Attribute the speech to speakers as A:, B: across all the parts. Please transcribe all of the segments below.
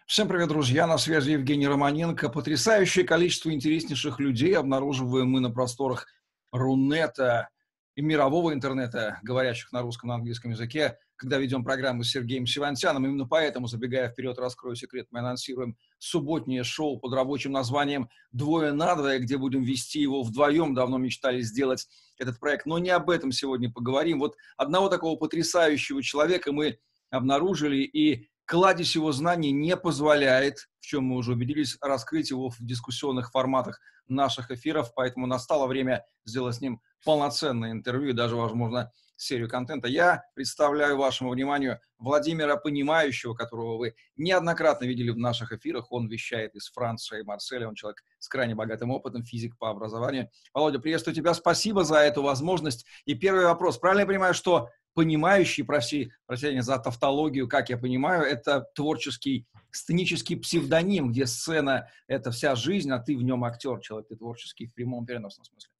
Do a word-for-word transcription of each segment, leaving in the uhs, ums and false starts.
A: Всем привет, друзья! На связи Евгений Романенко. Потрясающее количество интереснейших людей обнаруживаем мы на просторах Рунета и мирового интернета, говорящих на русском и на английском языке, когда ведем программу с Сергеем Сивантяном. Именно поэтому, забегая вперед, раскрою секрет, мы анонсируем субботнее шоу под рабочим названием «Двое на двое», где будем вести его вдвоем. Давно мечтали сделать этот проект, но не об этом сегодня поговорим. Вот одного такого потрясающего человека мы обнаружили, и кладезь его знаний не позволяет, в чем мы уже убедились, раскрыть его в дискуссионных форматах наших эфиров, поэтому настало время сделать с ним полноценное интервью и даже, возможно, серию контента. Я представляю вашему вниманию Владимира Понимающего, которого вы неоднократно видели в наших эфирах. Он вещает из Франции и Марселя, он человек с крайне богатым опытом, физик по образованию. Володя, приветствую тебя, спасибо за эту возможность. И первый вопрос. Правильно я понимаю, что Понимающий, проси прощения за тавтологию, как я понимаю, это творческий, сценический псевдоним, где сцена — это вся жизнь, а ты в нем актер, человек, ты творческий в прямом переносном смысле.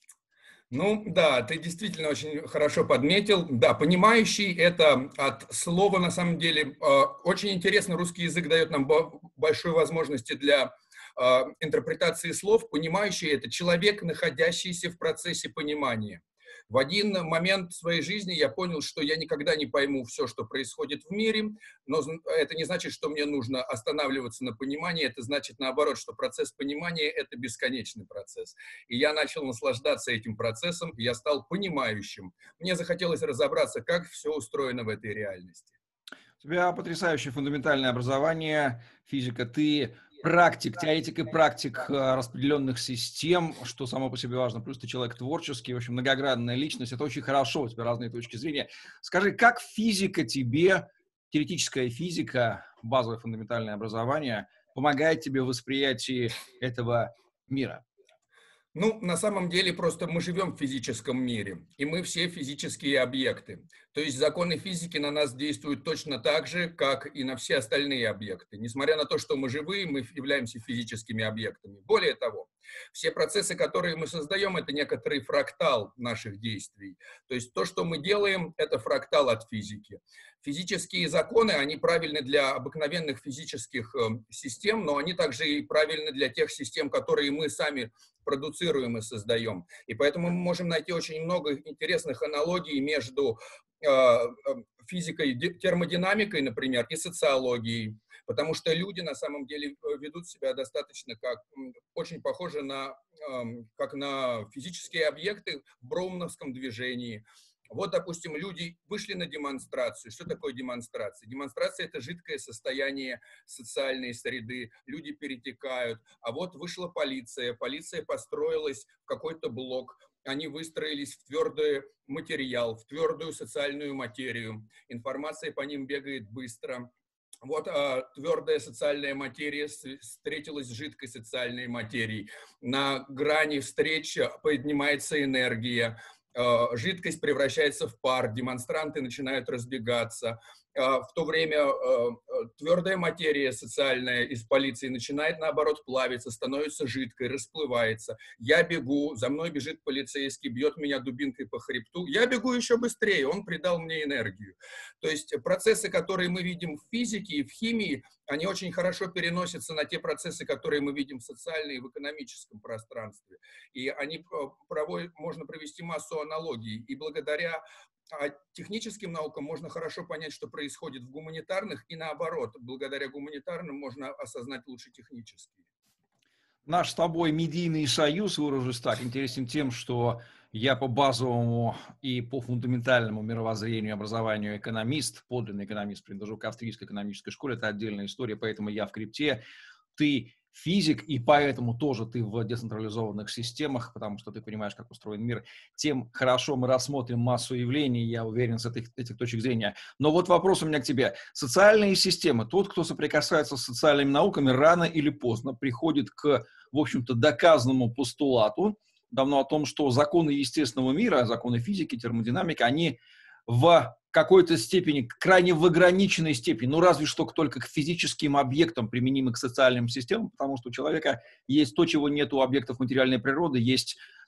B: Ну да, ты действительно очень хорошо подметил. Да, понимающий — это от слова, на самом деле, очень интересно, русский язык дает нам большой возможности для интерпретации слов. Понимающий — это человек, находящийся в процессе понимания. В один момент своей жизни я понял, что я никогда не пойму все, что происходит в мире, но это не значит, что мне нужно останавливаться на понимании, это значит наоборот, что процесс понимания — это бесконечный процесс. И я начал наслаждаться этим процессом, я стал понимающим. Мне захотелось разобраться, как все устроено в этой реальности.
A: У тебя потрясающее фундаментальное образование, физика, ты практик, теоретик и практик распределенных систем, что само по себе важно. Плюс ты человек творческий, в общем, многогранная личность. Это очень хорошо, у тебя разные точки зрения. Скажи, как физика тебе, теоретическая физика, базовое фундаментальное образование, помогает тебе в восприятии этого мира?
B: Ну, на самом деле, просто мы живем в физическом мире, и мы все физические объекты. То есть законы физики на нас действуют точно так же, как и на все остальные объекты. Несмотря на то, что мы живые, мы являемся физическими объектами. Более того, все процессы, которые мы создаем, это некоторый фрактал наших действий. То есть то, что мы делаем, это фрактал от физики. Физические законы, они правильны для обыкновенных физических э, систем, но они также и правильны для тех систем, которые мы сами продуцируем и создаем. И поэтому мы можем найти очень много интересных аналогий между э, физикой, термодинамикой, например, и социологией. Потому что люди на самом деле ведут себя достаточно как, очень похоже на, э, как на физические объекты в броуновском движении. Вот, допустим, люди вышли на демонстрацию. Что такое демонстрация? Демонстрация — это жидкое состояние социальной среды. Люди перетекают. А вот вышла полиция. Полиция построилась в какой-то блок. Они выстроились в твердый материал, в твердую социальную материю. Информация по ним бегает быстро. Вот а, твердая социальная материя встретилась с жидкой социальной материей. На грани встреч поднимается энергия. Жидкость превращается в пар, демонстранты начинают разбегаться. В то время твердая материя социальная из полиции начинает, наоборот, плавиться, становится жидкой, расплывается. Я бегу, за мной бежит полицейский, бьет меня дубинкой по хребту. Я бегу еще быстрее, он придал мне энергию. То есть процессы, которые мы видим в физике и в химии, они очень хорошо переносятся на те процессы, которые мы видим в социальном и в экономическом пространстве. И они проводят, можно провести массу аналогий. И благодаря техническим наукам можно хорошо понять, что происходит в гуманитарных, и наоборот, благодаря гуманитарным можно осознать лучше технические.
A: Наш с тобой медийный союз, выражусь так, интересен тем, что я по базовому и по фундаментальному мировоззрению, образованию экономист, подлинный экономист, принадлежу к австрийской экономической школе, это отдельная история, поэтому я в крипте, ты физик, и поэтому тоже ты в децентрализованных системах, потому что ты понимаешь, как устроен мир, тем хорошо мы рассмотрим массу явлений, я уверен, с этих, этих точек зрения. Но вот вопрос у меня к тебе. Социальные системы, тот, кто соприкасается с социальными науками, рано или поздно приходит к, в общем-то, доказанному постулату, давно о том, что законы естественного мира, законы физики, термодинамики, они в какой-то степени, крайне в ограниченной степени, ну разве что только к физическим объектам, применимы к социальным системам, потому что у человека есть то, чего нет у объектов материальной природы, есть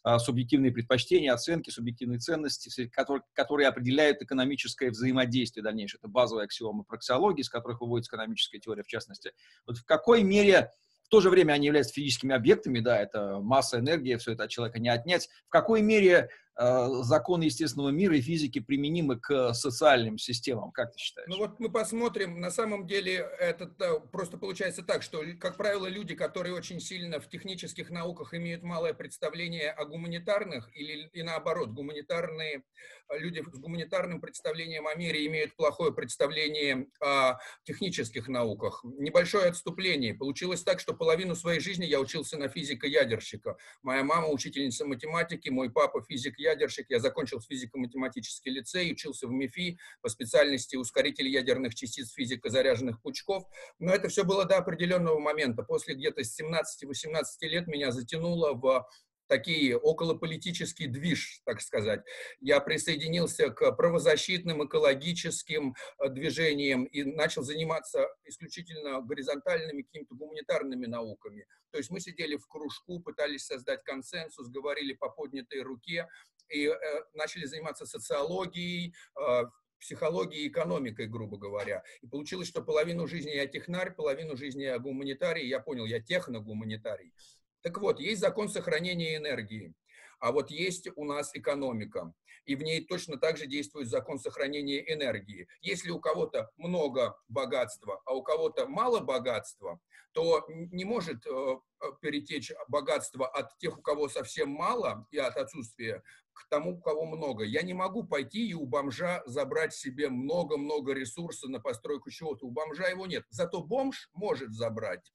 A: а, субъективные предпочтения, оценки, субъективные ценности, все- которые, которые определяют экономическое взаимодействие дальнейшее. Это базовые аксиомы праксиологии, из которых выводится экономическая теория, в частности. Вот в какой мере, в то же время они являются физическими объектами, да, это масса, энергия, все это от человека не отнять. В какой мере э, законы естественного мира и физики применимы к социальным системам, как ты
B: Ну
A: считаешь?
B: вот мы посмотрим, на самом деле это э, просто получается так, что, как правило, люди, которые очень сильно в технических науках имеют малое представление о гуманитарных, или и наоборот, гуманитарные э, люди с гуманитарным представлением о мире имеют плохое представление о технических науках. Небольшое отступление. Получилось так, что половину своей жизни я учился на физика-ядерщика. Моя мама учительница математики, мой папа физик-ядерщик. Я закончил физико-математический лицей, учился в МИФИ по специальности ускоритель ядерных частиц, физика заряженных пучков. Но это все было до определенного момента. После где-то семнадцати-восемнадцати лет меня затянуло в такие околополитический движ, так сказать. Я присоединился к правозащитным, экологическим э, движениям и начал заниматься исключительно горизонтальными какими-то гуманитарными науками. То есть мы сидели в кружку, пытались создать консенсус, говорили по поднятой руке и э, начали заниматься социологией, э, психологией и экономикой, грубо говоря. И получилось, что половину жизни я технарь, половину жизни я гуманитарий. Я понял, я техногуманитарий. Так вот, есть закон сохранения энергии, а вот есть у нас экономика, и в ней точно так же действует закон сохранения энергии. Если у кого-то много богатства, а у кого-то мало богатства, то не может э, перетечь богатство от тех, у кого совсем мало, и от отсутствия, к тому, у кого много. Я не могу пойти и у бомжа забрать себе много-много ресурсов на постройку чего-то. У бомжа его нет. Зато бомж может забрать.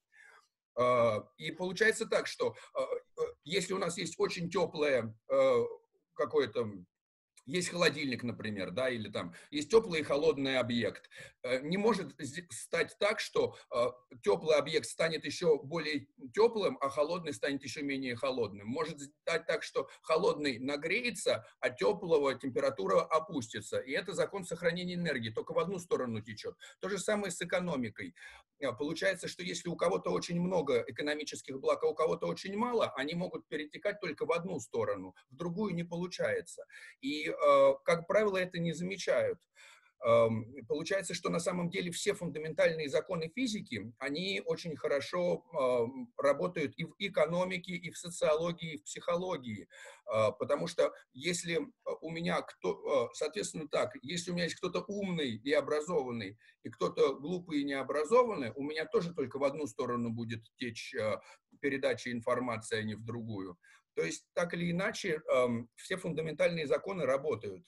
B: И получается так, что если у нас есть очень теплое какое-то, есть холодильник, например, да, или там есть теплый и холодный объект. Не может стать так, что теплый объект станет еще более теплым, а холодный станет еще менее холодным. Может стать так, что холодный нагреется, а теплого температура опустится. И это закон сохранения энергии, только в одну сторону течет. То же самое с экономикой. Получается, что если у кого-то очень много экономических благ, а у кого-то очень мало, они могут перетекать только в одну сторону, в другую не получается. И, как правило, это не замечают. Получается, что на самом деле все фундаментальные законы физики, они очень хорошо работают и в экономике, и в социологии, и в психологии. Потому что если у меня кто, соответственно так, если у меня есть кто-то умный и образованный, и кто-то глупый и необразованный, у меня тоже только в одну сторону будет течь передача информации, а не в другую. То есть, так или иначе, все фундаментальные законы работают.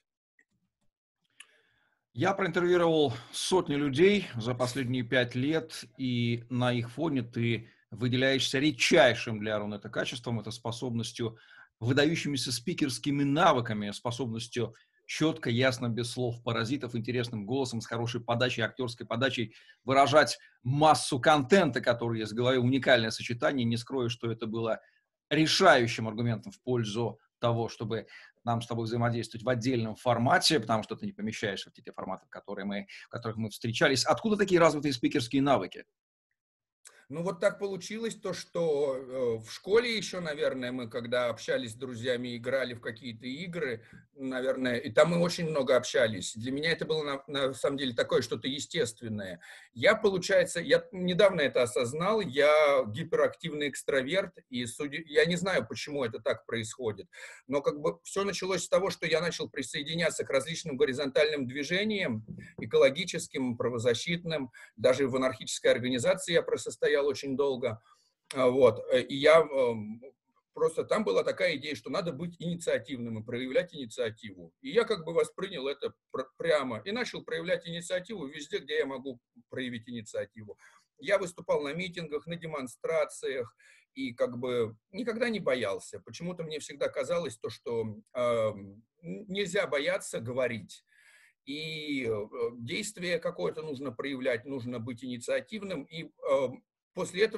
A: Я проинтервьюировал сотни людей за последние пять лет, и на их фоне ты выделяешься редчайшим для Рунета качеством, это способностью, выдающимися спикерскими навыками, способностью четко, ясно, без слов паразитов, интересным голосом, с хорошей подачей, актерской подачей выражать массу контента, который есть в голове, уникальное сочетание. Не скрою, что это было решающим аргументом в пользу того, чтобы нам с тобой взаимодействовать в отдельном формате, потому что ты не помещаешься в те форматы, в, которые мы, в которых мы встречались. Откуда такие развитые спикерские навыки?
B: Ну, вот так получилось то, что э, в школе еще, наверное, мы, когда общались с друзьями, играли в какие-то игры, наверное, и там мы очень много общались. Для меня это было, на, на самом деле, такое что-то естественное. Я, получается, я недавно это осознал, я гиперактивный экстраверт, и судя, я не знаю, почему это так происходит, но как бы все началось с того, что я начал присоединяться к различным горизонтальным движениям, экологическим, правозащитным, даже в анархической организации я просостоял очень долго, вот, и я просто, там была такая идея, что надо быть инициативным и проявлять инициативу, и я как бы воспринял это пр- прямо и начал проявлять инициативу везде, где я могу проявить инициативу. Я выступал на митингах, на демонстрациях, и как бы никогда не боялся. Почему-то мне всегда казалось то, что э, нельзя бояться говорить. И э, действие какое-то нужно проявлять, нужно быть инициативным, и э, после этого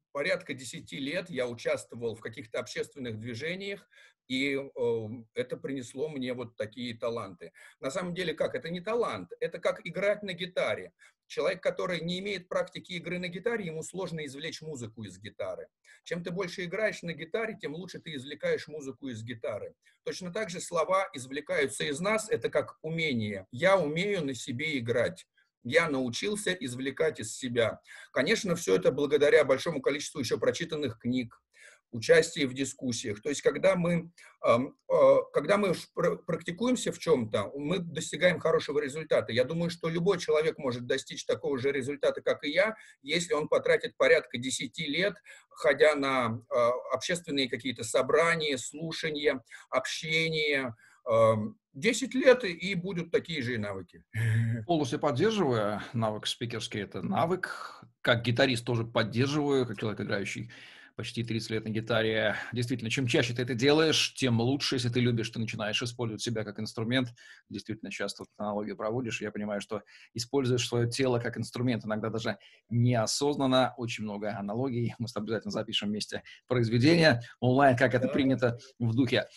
B: порядка десяти лет я участвовал в каких-то общественных движениях, и э, это принесло мне вот такие таланты. На самом деле, как? Это не талант, это как играть на гитаре. Человек, который не имеет практики игры на гитаре, ему сложно извлечь музыку из гитары. Чем ты больше играешь на гитаре, тем лучше ты извлекаешь музыку из гитары. Точно так же слова извлекаются из нас, это как умение. Я умею на себе играть. Я научился извлекать из себя. Конечно, все это благодаря большому количеству еще прочитанных книг, участие в дискуссиях. То есть, когда мы, когда мы практикуемся в чем-то, мы достигаем хорошего результата. Я думаю, что любой человек может достичь такого же результата, как и я, если он потратит порядка десяти лет, ходя на общественные какие-то собрания, слушания, общение. десять лет, и будут такие же и навыки.
A: Полностью поддерживаю навык спикерский. Это навык. Как гитарист тоже поддерживаю, как человек, играющий почти тридцать лет на гитаре. Действительно, чем чаще ты это делаешь, тем лучше. Если ты любишь, ты начинаешь использовать себя как инструмент. Действительно, часто вот аналогию проводишь. Я понимаю, что используешь свое тело как инструмент, иногда даже неосознанно. Очень много аналогий. Мы с тобой обязательно запишем вместе произведение онлайн, как это принято в духе.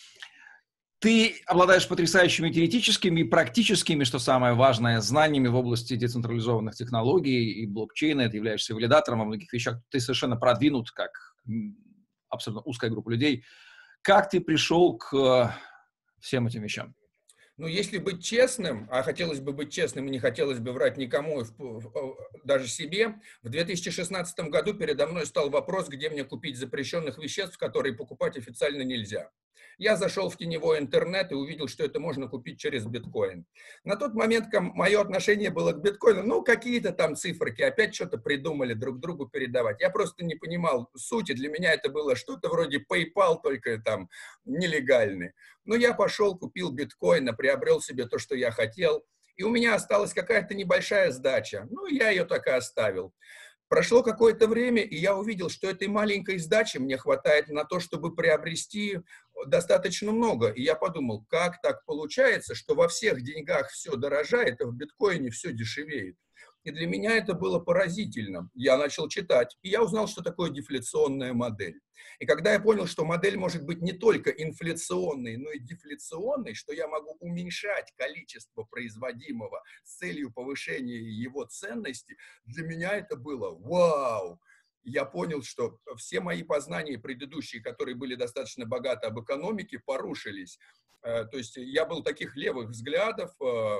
A: Ты обладаешь потрясающими теоретическими и практическими, что самое важное, знаниями в области децентрализованных технологий и блокчейна. Ты являешься валидатором во многих вещах. Ты совершенно продвинут, как абсолютно узкая группа людей. Как ты пришел к всем этим вещам?
B: Ну, если быть честным, а хотелось бы быть честным и не хотелось бы врать никому, даже себе, в две тысячи шестнадцатом году передо мной стал вопрос, где мне купить запрещенных веществ, которые покупать официально нельзя. Я зашел в теневой интернет и увидел, что это можно купить через биткоин. На тот момент мое отношение было к биткоину, ну, какие-то там циферки, опять что-то придумали друг другу передавать. Я просто не понимал сути, для меня это было что-то вроде PayPal, только там нелегальный. Но я пошел, купил биткоин, приобрел себе то, что я хотел, и у меня осталась какая-то небольшая сдача. Ну, я ее так и оставил. Прошло какое-то время, и я увидел, что этой маленькой сдачи мне хватает на то, чтобы приобрести достаточно много. И я подумал, как так получается, что во всех деньгах все дорожает, а в биткоине все дешевеет. И для меня это было поразительно. Я начал читать, и я узнал, что такое дефляционная модель. И когда я понял, что модель может быть не только инфляционной, но и дефляционной, что я могу уменьшать количество производимого с целью повышения его ценности, для меня это было вау! Я понял, что все мои познания предыдущие, которые были достаточно богаты об экономике, порушились. То есть я был таких левых взглядов,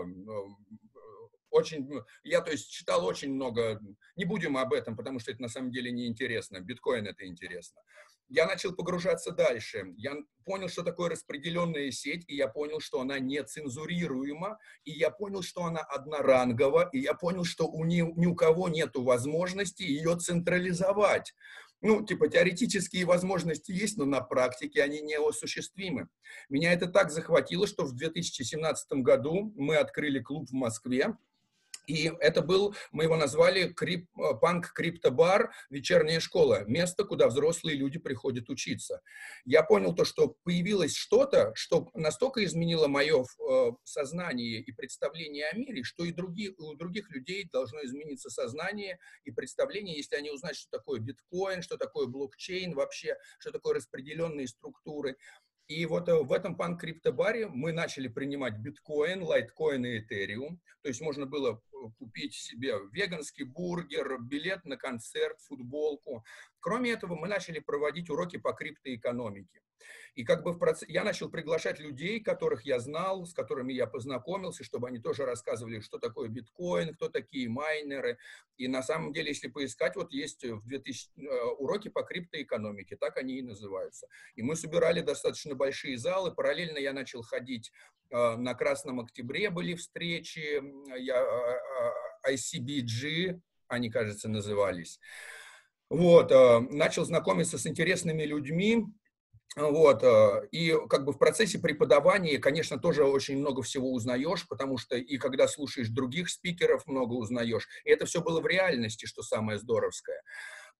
B: очень, я, то есть, читал очень много, не будем об этом, потому что это на самом деле неинтересно, биткоин это интересно. Я начал погружаться дальше, я понял, что такое распределенная сеть, и я понял, что она не цензурируема, и я понял, что она однорангова, и я понял, что у ни, ни у кого нет возможности ее централизовать. Ну, типа, теоретические возможности есть, но на практике они неосуществимы. Меня это так захватило, что в две тысячи семнадцатом году мы открыли клуб в Москве. И это был, мы его назвали крип, панк-крипто-бар, вечерняя школа, место, куда взрослые люди приходят учиться. Я понял то, что появилось что-то, что настолько изменило мое э, сознание и представление о мире, что и другие, у других людей должно измениться сознание и представление, если они узнают, что такое биткоин, что такое блокчейн вообще, что такое распределенные структуры. И вот в этом панк-крипто-баре мы начали принимать биткоин, лайткоин и этериум. То есть можно было купить себе веганский бургер, билет на концерт, футболку. Кроме этого, мы начали проводить уроки по криптоэкономике. И как бы в проц... я начал приглашать людей, которых я знал, с которыми я познакомился, чтобы они тоже рассказывали, что такое биткоин, кто такие майнеры. И на самом деле, если поискать, вот есть в две тысячи уроки по криптоэкономике, так они и называются. И мы собирали достаточно большие залы. Параллельно я начал ходить на Красном Октябре, были встречи, я, ай си би джи, они, кажется, назывались. Вот, начал знакомиться с интересными людьми. Вот, и как бы в процессе преподавания, конечно, тоже очень много всего узнаешь, потому что и когда слушаешь других спикеров, много узнаешь. И это все было в реальности, что самое здоровское.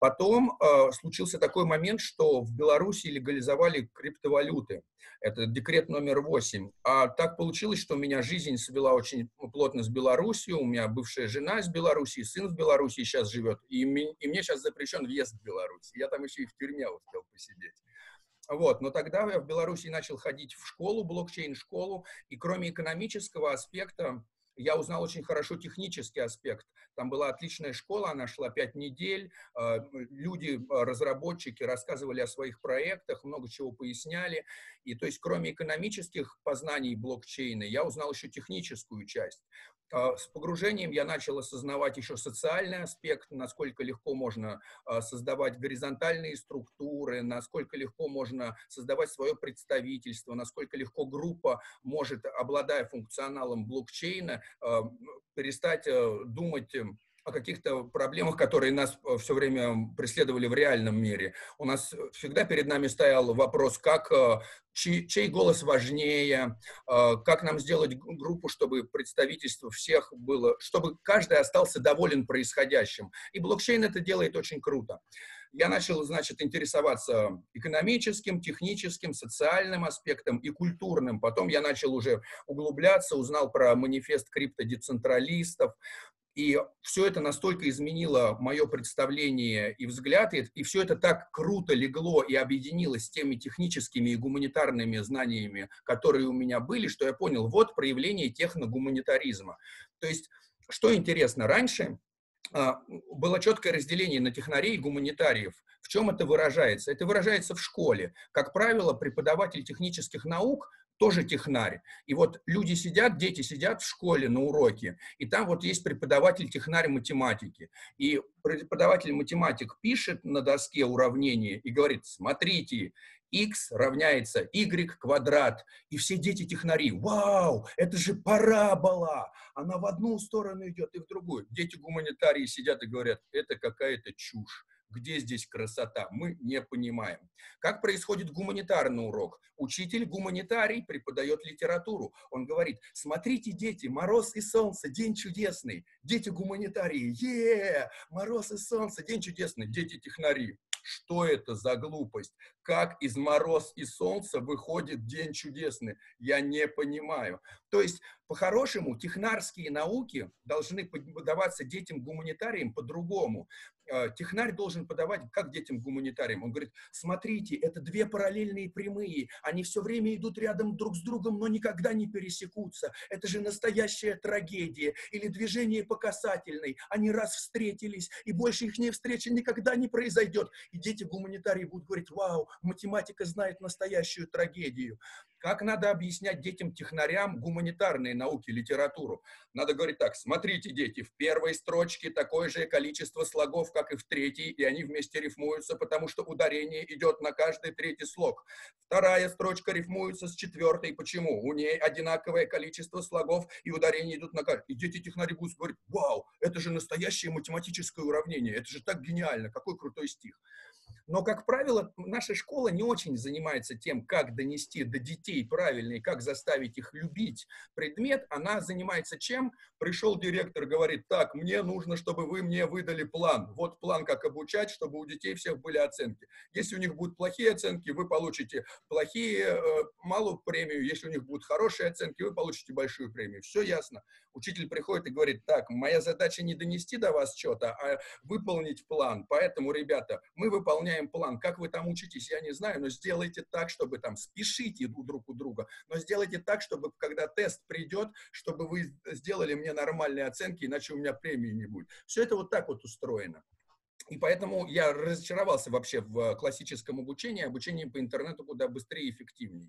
B: Потом э, случился такой момент, что в Беларуси легализовали криптовалюты. Это декрет номер восемь. А так получилось, что у меня жизнь свела очень плотно с Белоруссией. У меня бывшая жена из Беларуси, сын в Беларуси сейчас живет. И, ми- и мне сейчас запрещен въезд в Беларусь. Я там еще и в тюрьме успел посидеть. Вот, но тогда я в Беларуси начал ходить в школу, блокчейн-школу, и кроме экономического аспекта, я узнал очень хорошо технический аспект. Там была отличная школа, она шла пять недель, э, люди, э, разработчики рассказывали о своих проектах, много чего поясняли. И то есть кроме экономических познаний блокчейна, я узнал еще техническую часть. Э, С погружением я начал осознавать еще социальный аспект, насколько легко можно э, создавать горизонтальные структуры, насколько легко можно создавать свое представительство, насколько легко группа может, обладая функционалом блокчейна, э, перестать э, думать э, о каких-то проблемах, которые нас э, все время преследовали в реальном мире. У нас всегда перед нами стоял вопрос, как, э, чей, чей голос важнее, э, как нам сделать г- группу, чтобы представительство всех было, чтобы каждый остался доволен происходящим. И блокчейн это делает очень круто. Я начал, значит, интересоваться экономическим, техническим, социальным аспектом и культурным. Потом я начал уже углубляться, узнал про манифест криптодецентралистов. И все это настолько изменило мое представление и взгляд, и, и все это так круто легло и объединилось с теми техническими и гуманитарными знаниями, которые у меня были, что я понял, вот проявление техногуманитаризма. То есть, что интересно, раньше а, было четкое разделение на технарей и гуманитариев. В чем это выражается? Это выражается в школе. Как правило, преподаватель технических наук тоже технарь. И вот люди сидят, дети сидят в школе на уроке, и там вот есть преподаватель технарь математики. И преподаватель математик пишет на доске уравнение и говорит, смотрите, x равняется y квадрат. И все дети технари, вау, это же парабола, она в одну сторону идет и в другую. Дети гуманитарии сидят и говорят, это какая-то чушь. Где здесь красота? Мы не понимаем. Как происходит гуманитарный урок? Учитель гуманитарий преподает литературу. Он говорит, смотрите, дети, мороз и солнце, день чудесный. Дети гуманитарии, е, мороз и солнце, день чудесный. Дети технари. Что это за глупость? Как из мороз и солнца выходит день чудесный? Я не понимаю. То есть, по-хорошему, технарские науки должны подаваться детям-гуманитариям по-другому. Технарь должен подавать как детям-гуманитариям. Он говорит, смотрите, это две параллельные прямые, они все время идут рядом друг с другом, но никогда не пересекутся. Это же настоящая трагедия. Или движение по касательной. Они раз встретились, и больше их встречи никогда не произойдет. И дети-гуманитарии будут говорить, вау, математика знает настоящую трагедию. Как надо объяснять детям-технарям гуманитарные науки, литературу? Надо говорить так, смотрите, дети, в первой строчке такое же количество слогов, как и в третьей, и они вместе рифмуются, потому что ударение идет на каждый третий слог. Вторая строчка рифмуется с четвертой. Почему? У ней одинаковое количество слогов, и ударения идут на каждый. И дети-технари будут говорить, вау, это же настоящее математическое уравнение, это же так гениально, какой крутой стих. Но, как правило, наша школа не очень занимается тем, как донести до детей правильно и как заставить их любить предмет. Она занимается чем? Пришел директор, говорит, так, мне нужно, чтобы вы мне выдали план. Вот план, как обучать, чтобы у детей всех были оценки. Если у них будут плохие оценки, вы получите плохие, э, малую премию. Если у них будут хорошие оценки, вы получите большую премию. Все ясно. Учитель приходит и говорит, так, моя задача не донести до вас что-то, а выполнить план. Поэтому, ребята, мы выполняем план. Как вы там учитесь, я не знаю, но сделайте так, чтобы там спешите друг у друга, но сделайте так, чтобы когда тест придет, чтобы вы сделали мне нормальные оценки, иначе у меня премии не будет. Все это вот так вот устроено. И поэтому я разочаровался вообще в классическом обучении, обучение по интернету куда быстрее и эффективнее.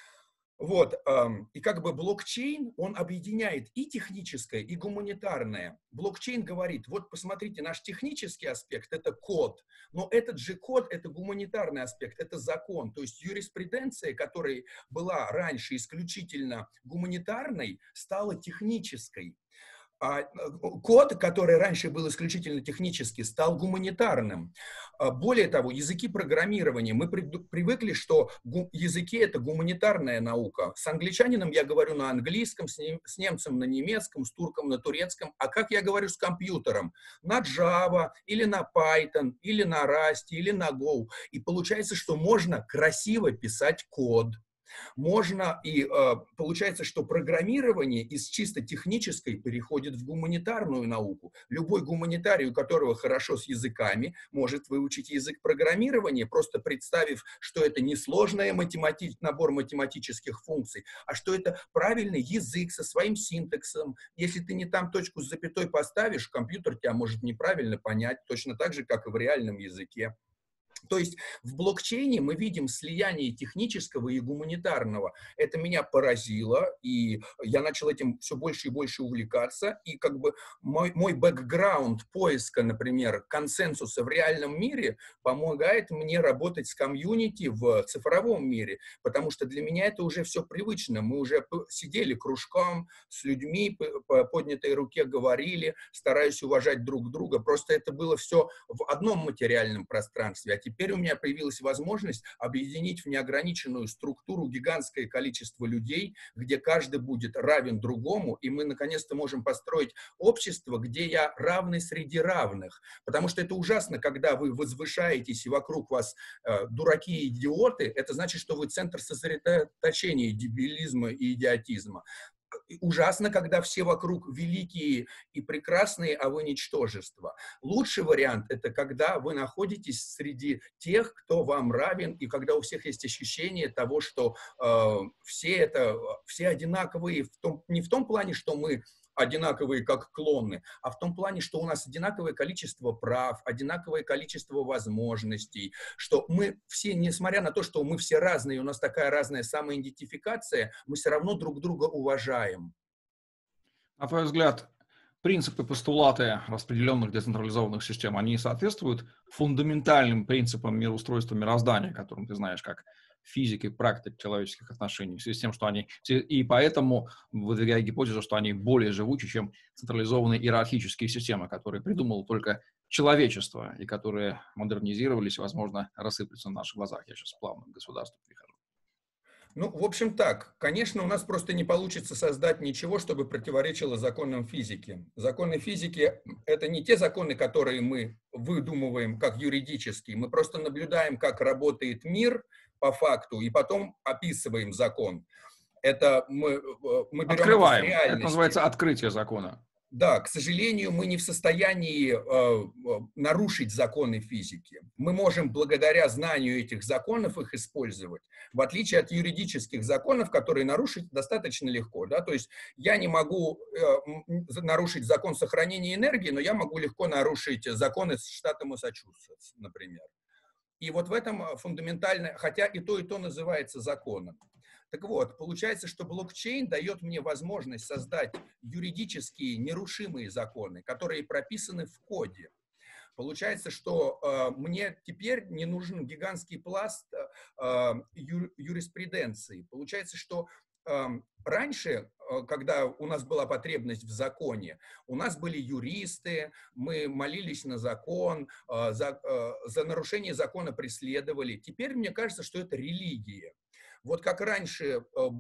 B: Вот, эм, и как бы блокчейн, он объединяет и техническое, и гуманитарное. Блокчейн говорит, вот посмотрите, наш технический аспект – это код, но этот же код – это гуманитарный аспект, это закон. То есть юриспруденция, которая была раньше исключительно гуманитарной, стала технической. А код, который раньше был исключительно технический, стал гуманитарным. Более того, языки программирования, мы привыкли, что языки — это гуманитарная наука. С англичанином я говорю на английском, с немцем на немецком, с турком на турецком. А как я говорю с компьютером? На Java, или на Python, или на Rust, или на Go. И получается, что можно красиво писать код. Можно, и э, получается, что программирование из чисто технической переходит в гуманитарную науку. Любой гуманитарий, у которого хорошо с языками, может выучить язык программирования, просто представив, что это не сложный математи- набор математических функций, а что это правильный язык со своим синтаксом. Если ты не там точку с запятой поставишь, компьютер тебя может неправильно понять, точно так же, как и в реальном языке. То есть в блокчейне мы видим слияние технического и гуманитарного. Это меня поразило, и я начал этим все больше и больше увлекаться. И как бы мой, мой бэкграунд поиска, например, консенсуса в реальном мире помогает мне работать с комьюнити в цифровом мире, потому что для меня это уже все привычно. Мы уже сидели кружком с людьми, по поднятой руке говорили, стараясь уважать друг друга. Просто это было все в одном материальном пространстве. А теперь у меня появилась возможность объединить в неограниченную структуру гигантское количество людей, где каждый будет равен другому, и мы наконец-то можем построить общество, где я равный среди равных. Потому что это ужасно, когда вы возвышаетесь, и вокруг вас э, дураки и идиоты, это значит, что вы центр сосредоточения дебилизма и идиотизма. Ужасно, когда все вокруг великие и прекрасные, а вы ничтожество. Лучший вариант — это когда вы находитесь среди тех, кто вам равен, и когда у всех есть ощущение того, что э, все, это, все одинаковые, в том, не в том плане, что мы одинаковые как клоны, а в том плане, что у нас одинаковое количество прав, одинаковое количество возможностей, что мы все, несмотря на то, что мы все разные, у нас такая разная самоидентификация, мы все равно друг друга уважаем.
A: На твой взгляд, принципы, постулаты распределенных децентрализованных систем, они соответствуют фундаментальным принципам мироустройства мироздания, которым ты знаешь как физик и практик человеческих отношений, в связи с тем, что они, и поэтому выдвигая гипотезу, что они более живучи, чем централизованные иерархические системы, которые придумало только человечество и которые модернизировались, возможно, рассыплются на наших глазах. Я сейчас плавно к государству перехожу.
B: Ну, в общем так, конечно, у нас просто не получится создать ничего, чтобы противоречило законам физики. Законы физики — это не те законы, которые мы выдумываем как юридические, мы просто наблюдаем, как работает мир по факту, и потом описываем закон. Это мы, мы берем
A: Открываем.
B: Это с реальности.
A: Это называется открытие закона.
B: Да, к сожалению, мы не в состоянии э, нарушить законы физики. Мы можем благодаря знанию этих законов их использовать, в отличие от юридических законов, которые нарушить достаточно легко. Да? То есть я не могу э, нарушить закон сохранения энергии, но я могу легко нарушить законы штата Массачусетс, например. И вот в этом фундаментально, хотя и то, и то называется законом. Так вот, получается, что блокчейн дает мне возможность создать юридические нерушимые законы, которые прописаны в коде. Получается, что э, мне теперь не нужен гигантский пласт э, ю, юриспруденции. Получается, что э, раньше, э, когда у нас была потребность в законе, у нас были юристы, мы молились на закон, э, за, э, за нарушение закона преследовали. Теперь мне кажется, что это религия. Вот как раньше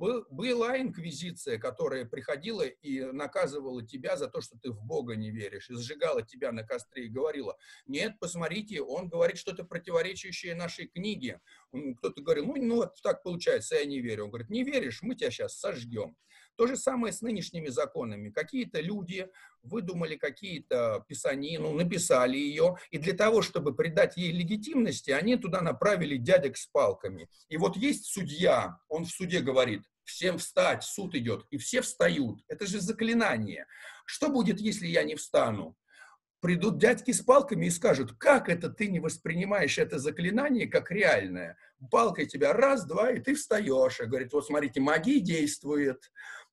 B: была инквизиция, которая приходила и наказывала тебя за то, что ты в Бога не веришь, и сжигала тебя на костре и говорила: нет, посмотрите, он говорит что-то противоречащее нашей книге. Кто-то говорил: ну, ну вот так получается, я не верю. Он говорит: не веришь, мы тебя сейчас сожгем. То же самое с нынешними законами. Какие-то люди выдумали какие-то писанину, написали ее, и для того, чтобы придать ей легитимности, они туда направили дядек с палками. И вот есть судья, он в суде говорит: всем встать, суд идет, и все встают. Это же заклинание. Что будет, если я не встану? Придут дядьки с палками и скажут: как это ты не воспринимаешь это заклинание как реальное? Палкой тебя раз, два, и ты встаешь. И говорит: вот смотрите, магия действует.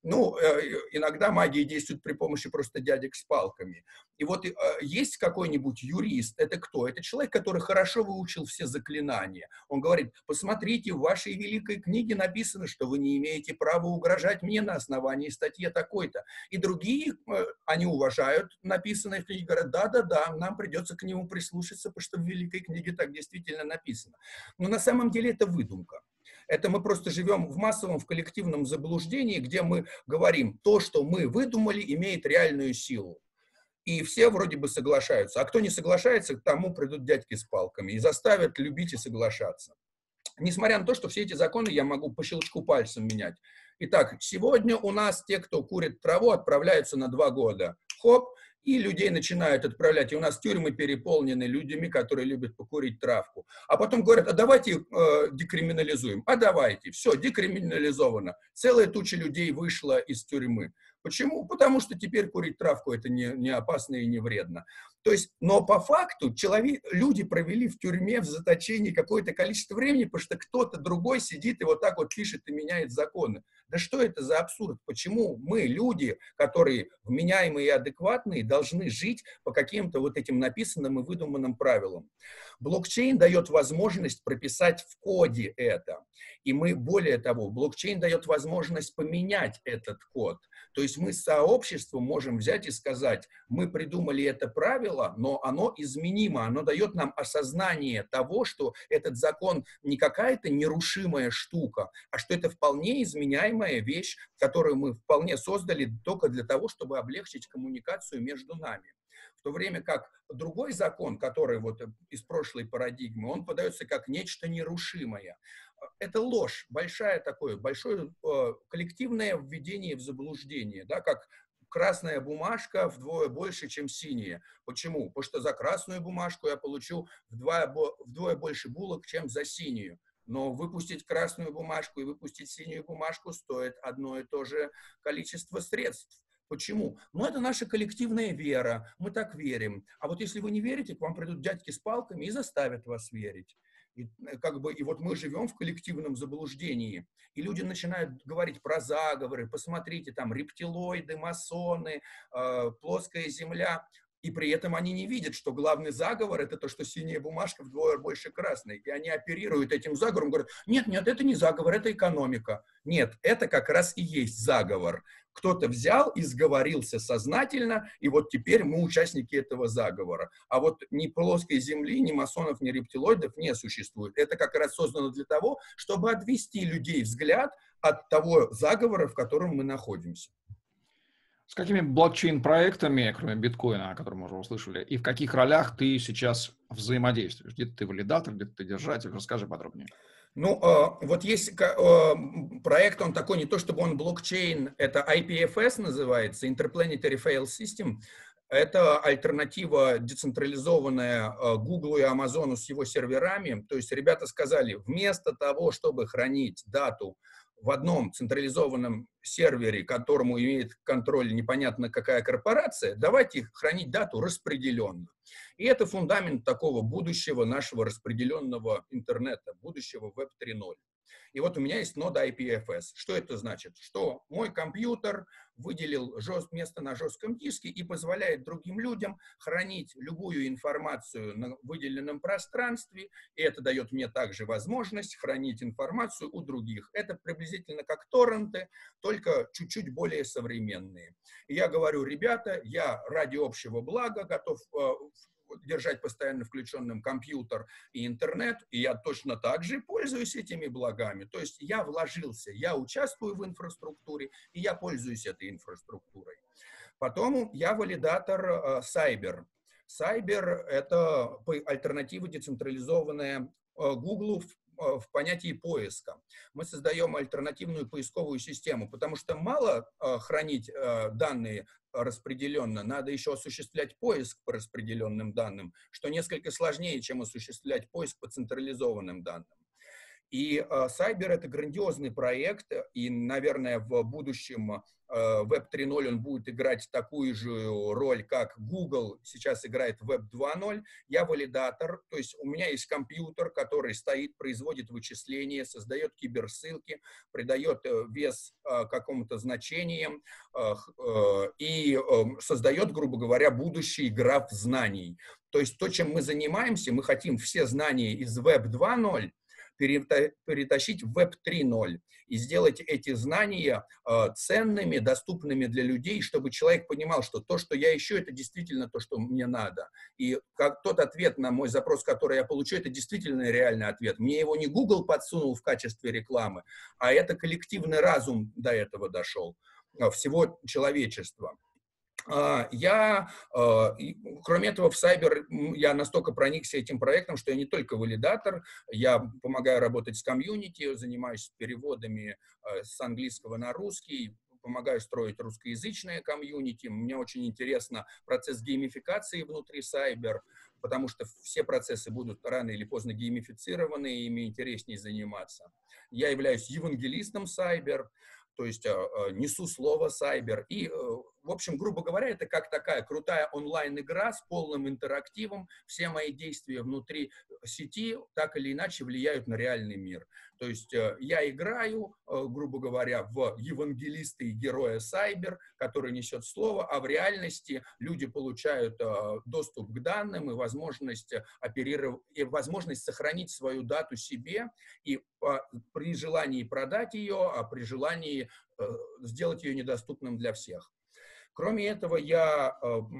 B: Ну, иногда магия действует при помощи просто дядек с палками. И вот есть какой-нибудь юрист, это кто? Это человек, который хорошо выучил все заклинания. Он говорит: посмотрите, в вашей великой книге написано, что вы не имеете права угрожать мне на основании статьи такой-то. И другие, они уважают написанное в книге, говорят: да-да-да, нам придется к нему прислушаться, потому что в великой книге так действительно написано. Но на самом деле это выдумка. Это мы просто живем в массовом, в коллективном заблуждении, где мы говорим: то, что мы выдумали, имеет реальную силу. И все вроде бы соглашаются. А кто не соглашается, к тому придут дядьки с палками и заставят любить и соглашаться. Несмотря на то, что все эти законы я могу по щелчку пальцем менять. Итак, сегодня у нас те, кто курит траву, отправляются на два года. Хоп, и людей начинают отправлять. И у нас тюрьмы переполнены людьми, которые любят покурить травку. А потом говорят: а давайте э, декриминализуем. А давайте. Все, декриминализовано. Целая туча людей вышла из тюрьмы. Почему? Потому что теперь курить травку это не, не опасно и не вредно. То есть, но по факту человек, люди провели в тюрьме, в заточении какое-то количество времени, потому что кто-то другой сидит и вот так вот пишет и меняет законы. Да что это за абсурд? Почему мы, люди, которые вменяемые и адекватные, должны жить по каким-то вот этим написанным и выдуманным правилам? Блокчейн дает возможность прописать в коде это. И мы, более того, блокчейн дает возможность поменять этот код. То есть мы с сообществом можем взять и сказать: мы придумали это правило, но оно изменимо, оно дает нам осознание того, что этот закон не какая-то нерушимая штука, а что это вполне изменяемая вещь, которую мы вполне создали только для того, чтобы облегчить коммуникацию между нами. В то время как другой закон, который вот из прошлой парадигмы, он подается как нечто нерушимое. Это ложь, большая такое, большое э, коллективное введение в заблуждение, да, как красная бумажка вдвое больше, чем синяя. Почему? Потому что за красную бумажку я получу вдвое, вдвое больше булок, чем за синюю. Но выпустить красную бумажку и выпустить синюю бумажку стоит одно и то же количество средств. Почему? Ну, это наша коллективная вера, мы так верим. А вот если вы не верите, к вам придут дядьки с палками и заставят вас верить. И, как бы, и вот мы живем в коллективном заблуждении, и люди начинают говорить про заговоры: посмотрите, там рептилоиды, масоны, э, плоская земля. И при этом они не видят, что главный заговор — это то, что синяя бумажка вдвое больше красной. И они оперируют этим заговором, говорят: нет, нет, это не заговор, это экономика. Нет, это как раз и есть заговор. Кто-то взял и сговорился сознательно, и вот теперь мы участники этого заговора. А вот ни плоской земли, ни масонов, ни рептилоидов не существует. Это как раз создано для того, чтобы отвести людей взгляд от того заговора, в котором мы находимся.
A: С какими блокчейн-проектами, кроме биткоина, о котором мы уже услышали, и в каких ролях ты сейчас взаимодействуешь? Где-то ты валидатор, где-то ты держатель. Расскажи подробнее.
B: Ну, вот есть проект, он такой, не то чтобы он блокчейн, это ай пи эф эс называется, Interplanetary File System. Это альтернатива децентрализованная Google и Amazon с его серверами. То есть ребята сказали: вместо того, чтобы хранить дату в одном централизованном сервере, которому имеет контроль непонятно какая корпорация, давайте хранить дату распределенно. И это фундамент такого будущего нашего распределенного интернета, будущего веб три ноль. И вот у меня есть нода ай пи эф эс. Что это значит? Что мой компьютер выделил жест, место на жестком диске и позволяет другим людям хранить любую информацию на выделенном пространстве, и это дает мне также возможность хранить информацию у других. Это приблизительно как торренты, только чуть-чуть более современные. И я говорю: ребята, я ради общего блага готов держать постоянно включенным компьютер и интернет, и я точно так же пользуюсь этими благами. То есть я вложился, я участвую в инфраструктуре, и я пользуюсь этой инфраструктурой. Потом я валидатор э, Cyber. Cyber — это альтернатива децентрализованная Google в в понятии поиска. Мы создаем альтернативную поисковую систему, потому что мало э, хранить э, данные распределенно, надо еще осуществлять поиск по распределенным данным, что несколько сложнее, чем осуществлять поиск по централизованным данным. И э, Cyber — это грандиозный проект, и, наверное, в будущем э, веб три ноль, он будет играть такую же роль, как Google сейчас играет в веб два ноль. Я валидатор, то есть у меня есть компьютер, который стоит, производит вычисления, создает киберссылки, придает вес какому-то значениям и создает, грубо говоря, будущий граф знаний. То есть то, чем мы занимаемся, мы хотим все знания из веб два ноль перетащить в веб три ноль и сделать эти знания э, ценными, доступными для людей, чтобы человек понимал, что то, что я ищу, это действительно то, что мне надо. И как тот ответ на мой запрос, который я получу, это действительно реальный ответ. Мне его не Google подсунул в качестве рекламы, а это коллективный разум до этого дошел, всего человечества. Я, кроме этого, в Cyber я настолько проникся этим проектом, что я не только валидатор, я помогаю работать с комьюнити, занимаюсь переводами с английского на русский, помогаю строить русскоязычное комьюнити. Мне очень интересно процесс геймификации внутри Cyber, потому что все процессы будут рано или поздно геймифицированы, и ими интереснее заниматься. Я являюсь евангелистом Cyber, то есть несу слово Cyber. И, в общем, грубо говоря, это как такая крутая онлайн-игра с полным интерактивом. Все мои действия внутри сети так или иначе влияют на реальный мир. То есть я играю, грубо говоря, в евангелиста и героя Cyber, который несет слово, а в реальности люди получают доступ к данным и возможность оперировать, и возможность сохранить свою дату себе и при желании продать ее, а при желании сделать ее недоступным для всех. Кроме этого, я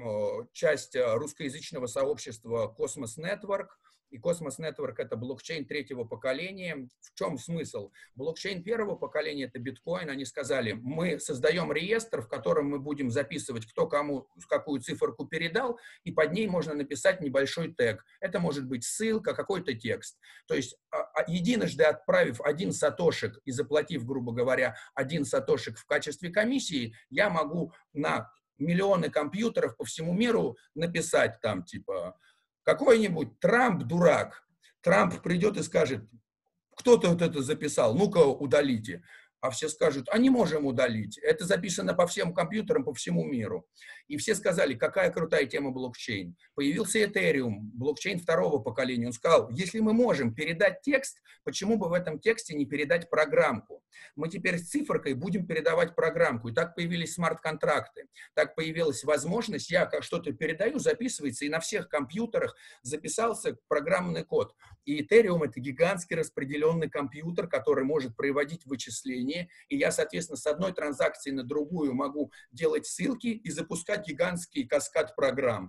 B: часть русскоязычного сообщества Cosmos Network. И Cosmos Network — это блокчейн третьего поколения. В чем смысл? Блокчейн первого поколения — это биткоин. Они сказали, мы создаем реестр, в котором мы будем записывать, кто кому какую циферку передал, и под ней можно написать небольшой тег. Это может быть ссылка, какой-то текст. То есть единожды отправив один сатошик и заплатив, грубо говоря, один сатошик в качестве комиссии, я могу на миллионы компьютеров по всему миру написать там типа... Какой-нибудь Трамп дурак. Трамп придет и скажет, кто-то вот это записал, ну-ка удалите. А все скажут, а не можем удалить. Это записано по всем компьютерам, по всему миру. И все сказали, какая крутая тема блокчейн. Появился Ethereum, блокчейн второго поколения. Он сказал, если мы можем передать текст, почему бы в этом тексте не передать программку? Мы теперь с циферкой будем передавать программку. И так появились смарт-контракты. Так появилась возможность, я как что-то передаю, записывается, и на всех компьютерах записался программный код. И Ethereum — это гигантский распределенный компьютер, который может проводить вычисления. И я, соответственно, с одной транзакции на другую могу делать ссылки и запускать гигантский каскад программ.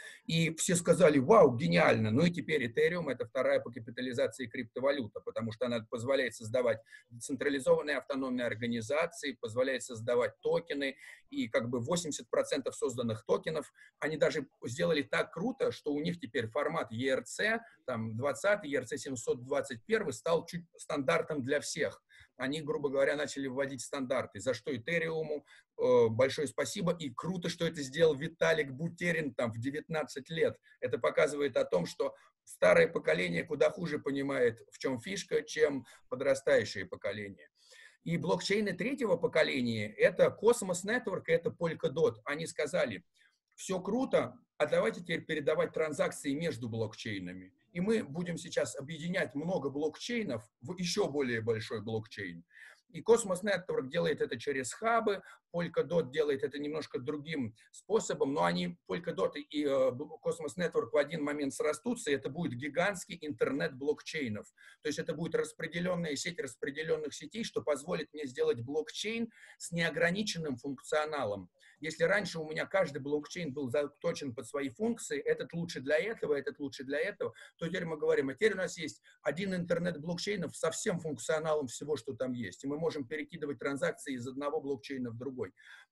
B: И все сказали, вау, гениально. Ну и теперь Ethereum — это вторая по капитализации криптовалюта, потому что она позволяет создавать децентрализованные автономные организации, позволяет создавать токены. И как бы восемьдесят процентов созданных токенов, они даже сделали так круто, что у них теперь формат и эр си, там двадцатый, и эр си семьсот двадцать один стал чуть стандартом для всех. Они, грубо говоря, начали вводить стандарты, за что Ethereum э, большое спасибо. И круто, что это сделал Виталик Бутерин там в девятнадцать лет. Это показывает о том, что старое поколение куда хуже понимает, в чем фишка, чем подрастающее поколение. И блокчейны третьего поколения — это Cosmos Network, это Polkadot. Они сказали, все круто, а давайте теперь передавать транзакции между блокчейнами. И мы будем сейчас объединять много блокчейнов в еще более большой блокчейн. И Cosmos Network делает это через хабы, Polkadot делает это немножко другим способом, но они, Polkadot и э, Cosmos Network в один момент срастутся, и это будет гигантский интернет блокчейнов. То есть это будет распределенная сеть распределенных сетей, что позволит мне сделать блокчейн с неограниченным функционалом. Если раньше у меня каждый блокчейн был заточен под свои функции, этот лучше для этого, этот лучше для этого, то теперь мы говорим, а теперь у нас есть один интернет блокчейнов со всем функционалом всего, что там есть. И мы можем перекидывать транзакции из одного блокчейна в другой.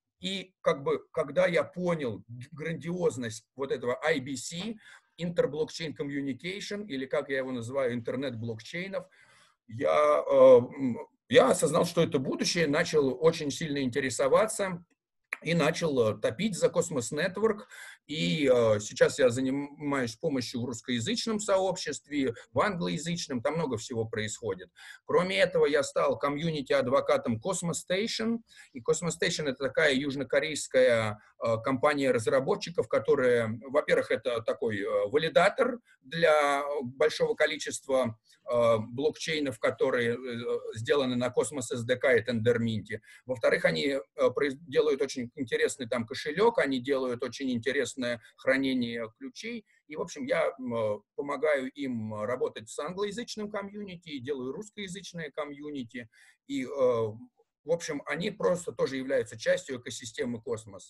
B: И как бы, когда я понял грандиозность вот этого ай би си, Inter-Blockchain Communication, или как я его называю, интернет-блокчейнов, я, э, я осознал, что это будущее, начал очень сильно интересоваться. и начал топить за Cosmos Network. И э, сейчас я занимаюсь помощью в русскоязычном сообществе, в англоязычном, там много всего происходит. Кроме этого, я стал комьюнити-адвокатом Cosmos Station. И Cosmos Station — это такая южнокорейская э, компания-разработчиков, которая, во-первых, это такой э, валидатор для большого количества э, блокчейнов, которые э, сделаны на Cosmos эс ди кей и Tendermint. Во-вторых, они э, делают очень интересный там кошелек, они делают очень интересное хранение ключей. И, в общем, я э, помогаю им работать с англоязычным комьюнити, делаю русскоязычное комьюнити. И, э, в общем, они просто тоже являются частью экосистемы Космос.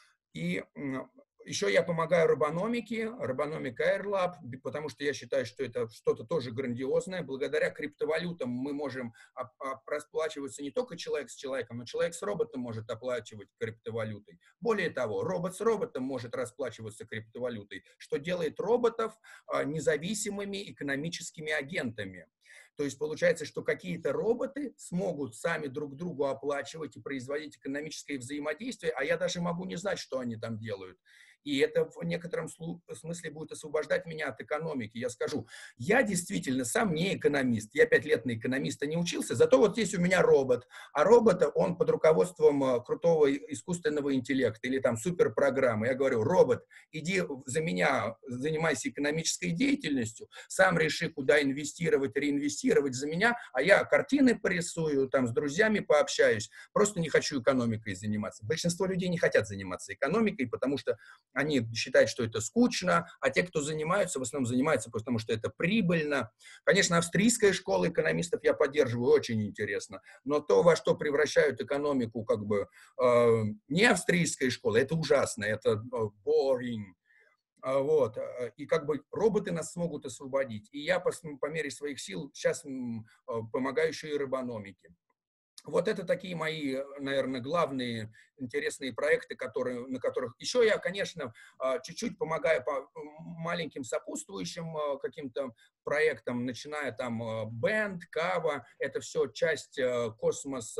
B: И еще я помогаю Робономике, Робономика Airlab, потому что я считаю, что это что-то тоже грандиозное. Благодаря криптовалютам мы можем расплачиваться не только человек с человеком, но человек с роботом может оплачивать криптовалютой. Более того, робот с роботом может расплачиваться криптовалютой, что делает роботов независимыми экономическими агентами. То есть получается, что какие-то роботы смогут сами друг другу оплачивать и производить экономическое взаимодействие, а я даже могу не знать, что они там делают. И это в некотором смысле будет освобождать меня от экономики. Я скажу, я действительно сам не экономист. Я пять лет на экономиста не учился, зато вот здесь у меня робот. А робота, он под руководством крутого искусственного интеллекта или там суперпрограммы. Я говорю, робот, иди за меня, занимайся экономической деятельностью, сам реши, куда инвестировать, реинвестировать за меня, а я картины порисую, там с друзьями пообщаюсь. Просто не хочу экономикой заниматься. Большинство людей не хотят заниматься экономикой, потому что они считают, что это скучно, а те, кто занимаются, в основном занимаются, потому что это прибыльно. Конечно, австрийская школа экономистов я поддерживаю, очень интересно, но то, во что превращают экономику, как бы, э, не австрийская школа, это ужасно, это э, boring. Вот, и как бы роботы нас смогут освободить. И я по, по мере своих сил сейчас помогаю еще и Робономике. Вот это такие мои, наверное, главные интересные проекты, которые, на которых... Еще я, конечно, чуть-чуть помогаю по маленьким сопутствующим каким-то проектам, начиная там Band, Kava, это все часть космос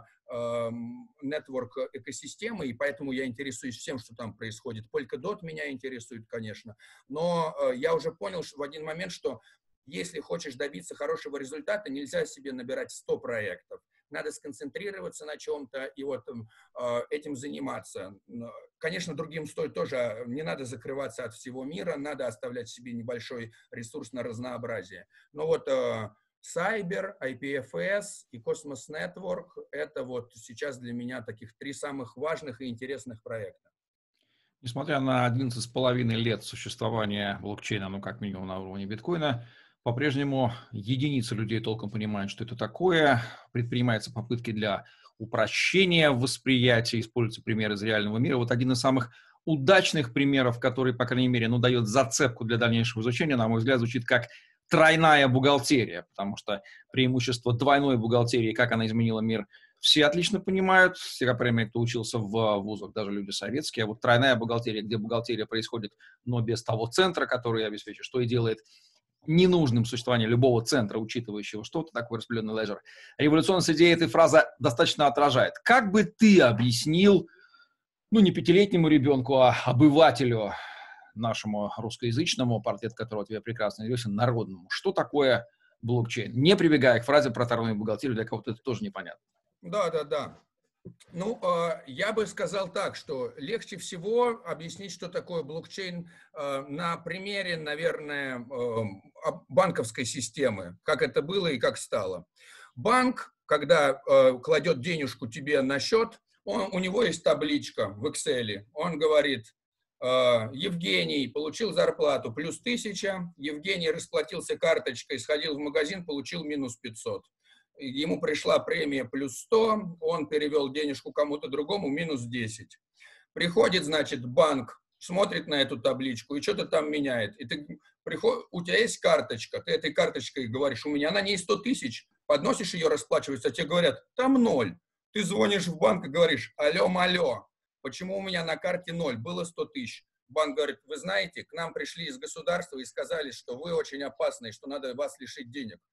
B: network экосистемы, и поэтому я интересуюсь всем, что там происходит. Polkadot меня интересует, конечно, но я уже понял что в один момент, что если хочешь добиться хорошего результата, нельзя себе набирать сто проектов. Надо сконцентрироваться на чем-то и вот э, этим заниматься. Конечно, другим стоит тоже, не надо закрываться от всего мира, надо оставлять себе небольшой ресурс на разнообразие. Но вот э, Cyber, ай пи эф эс и Cosmos Network — это вот сейчас для меня таких три самых важных и интересных проекта.
A: Несмотря на одиннадцать с половиной лет существования блокчейна, ну, как минимум на уровне биткоина, по-прежнему единицы людей толком понимают, что это такое. Предпринимаются попытки для упрощения восприятия, используются примеры из реального мира. Вот один из самых удачных примеров, который, по крайней мере, ну, дает зацепку для дальнейшего изучения, на мой взгляд, звучит как тройная бухгалтерия, потому что преимущество двойной бухгалтерии, как она изменила мир, все отлично понимают, все, по крайней мере, кто учился в вузах, даже люди советские. А вот тройная бухгалтерия, где бухгалтерия происходит, но без того центра, который обеспечивает, что и делает ненужным существование любого центра, учитывающего что-то, такой распределенный леджер. Революционность идеи этой фразы достаточно отражает. Как бы ты объяснил, ну, не пятилетнему ребенку, а обывателю нашему русскоязычному, портрет которого тебе прекрасно известен, народному, что такое блокчейн? Не прибегая к фразе про тройную бухгалтерию, для кого-то это тоже непонятно.
B: Да, да, да. Ну, э, я бы сказал так, что легче всего объяснить, что такое блокчейн э, на примере, наверное, э, банковской системы, как это было и как стало. Банк, когда э, кладет денежку тебе на счет, он, у него есть табличка в Excel, он говорит: э, Евгений получил зарплату плюс тысяча, Евгений расплатился карточкой, сходил в магазин, получил минус пятьсот. Ему пришла премия плюс сто, он перевел денежку кому-то другому, минус десять. Приходит, значит, банк, смотрит на эту табличку и что-то там меняет. И ты приход... у тебя есть карточка, ты этой карточкой говоришь: у меня на ней сто тысяч, подносишь ее расплачиваться, а тебе говорят: там ноль. Ты звонишь в банк и говоришь: алло, алло, почему у меня на карте ноль, было сто тысяч. Банк говорит: вы знаете, к нам пришли из государства и сказали, что вы очень опасны, что надо вас лишить денег.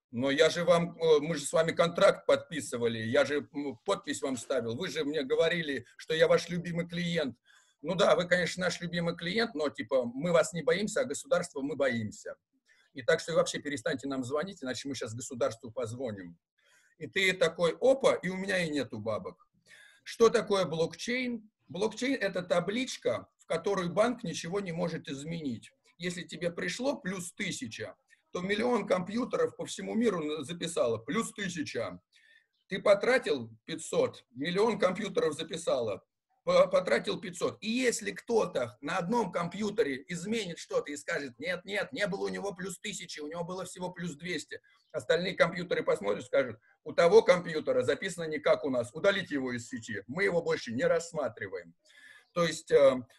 B: Но я же вам, э, мы же с вами контракт подписывали, я же подпись вам ставил, вы же мне говорили, что я ваш любимый клиент. Ну да, вы, конечно, наш любимый клиент, но типа мы вас не боимся, а государство мы боимся. И так что вообще перестаньте нам звонить, иначе мы сейчас государству позвоним. И ты такой, опа, и у меня и нету бабок. Что такое блокчейн? Блокчейн – это табличка, в которую банк ничего не может изменить. Если тебе пришло плюс тысяча, то миллион компьютеров по всему миру записало плюс тысяча. Ты потратил пятьсот, миллион компьютеров записало, потратил пятьсот. И если кто-то на одном компьютере изменит что-то и скажет, нет, нет, не было у него плюс тысячи, у него было всего плюс двести, остальные компьютеры посмотрят и скажут, у того компьютера записано не как у нас, удалите его из сети, мы его больше не рассматриваем. То есть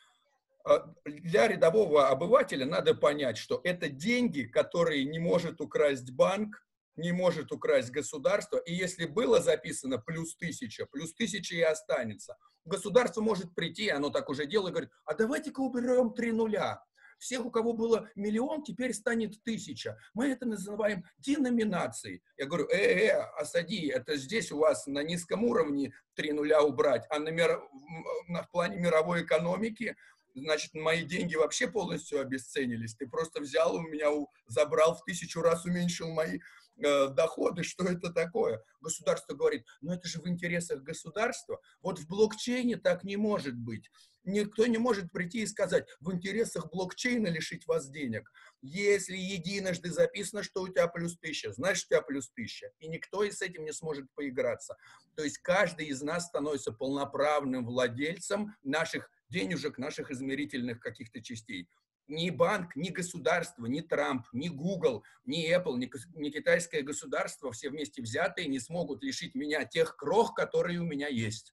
B: для рядового обывателя надо понять, что это деньги, которые не может украсть банк, не может украсть государство, и если было записано плюс тысяча, плюс тысяча и останется. Государство может прийти, оно так уже делает, говорит, а давайте-ка уберем три нуля. Всех, у кого было миллион, теперь станет тысяча. Мы это называем деноминацией. Я говорю, э-э, осади, это здесь у вас на низком уровне три нуля убрать, а на, мир... на в плане мировой экономики, значит, мои деньги вообще полностью обесценились. Ты просто взял у меня, забрал в тысячу раз, уменьшил мои э, доходы. Что это такое? Государство говорит, ну это же в интересах государства. Вот в блокчейне так не может быть. Никто не может прийти и сказать, в интересах блокчейна лишить вас денег. Если единожды записано, что у тебя плюс тысяча, значит, у тебя плюс тысяча. И никто и с этим не сможет поиграться. То есть каждый из нас становится полноправным владельцем наших денежек, наших измерительных каких-то частей. Ни банк, ни государство, ни Трамп, ни Google, ни Apple, ни, ни китайское государство, все вместе взятые, не смогут лишить меня тех крох, которые у меня есть.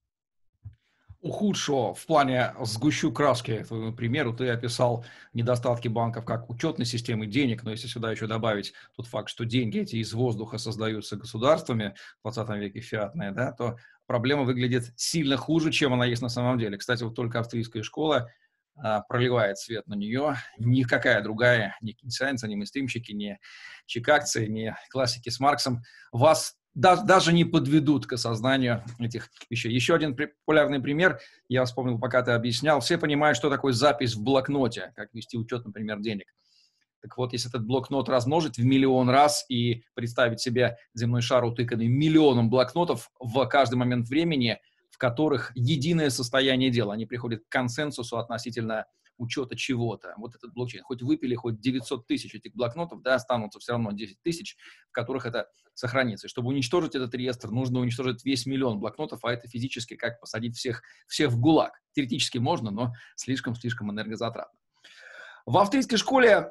A: Ухудшего в плане сгущу краски, к примеру, ты описал недостатки банков как учетной системы денег, но если сюда еще добавить тот факт, что деньги эти из воздуха создаются государствами в двадцатом веке фиатные, да, то проблема выглядит сильно хуже, чем она есть на самом деле. Кстати, вот только австрийская школа а, проливает свет на нее, никакая другая, ни кейнсианцы, ни мейнстримщики, ни чикагцы, ни классики с Марксом вас даже не подведут к осознанию этих вещей. Еще один популярный пример, я вспомнил, пока ты объяснял. Все понимают, что такое запись в блокноте, как вести учет, например, денег. Так вот, если этот блокнот размножить в миллион раз и представить себе земной шар, утыканный миллионом блокнотов в каждый момент времени, в которых единое состояние дела, они приходят к консенсусу относительно учета чего-то. Вот этот блокчейн. Хоть выпили, хоть девятьсот тысяч этих блокнотов, да, останутся все равно десять тысяч, в которых это сохранится. И чтобы уничтожить этот реестр, нужно уничтожить весь миллион блокнотов, а это физически как посадить всех, всех в ГУЛАГ. Теоретически можно, но слишком-слишком энергозатратно. В австрийской школе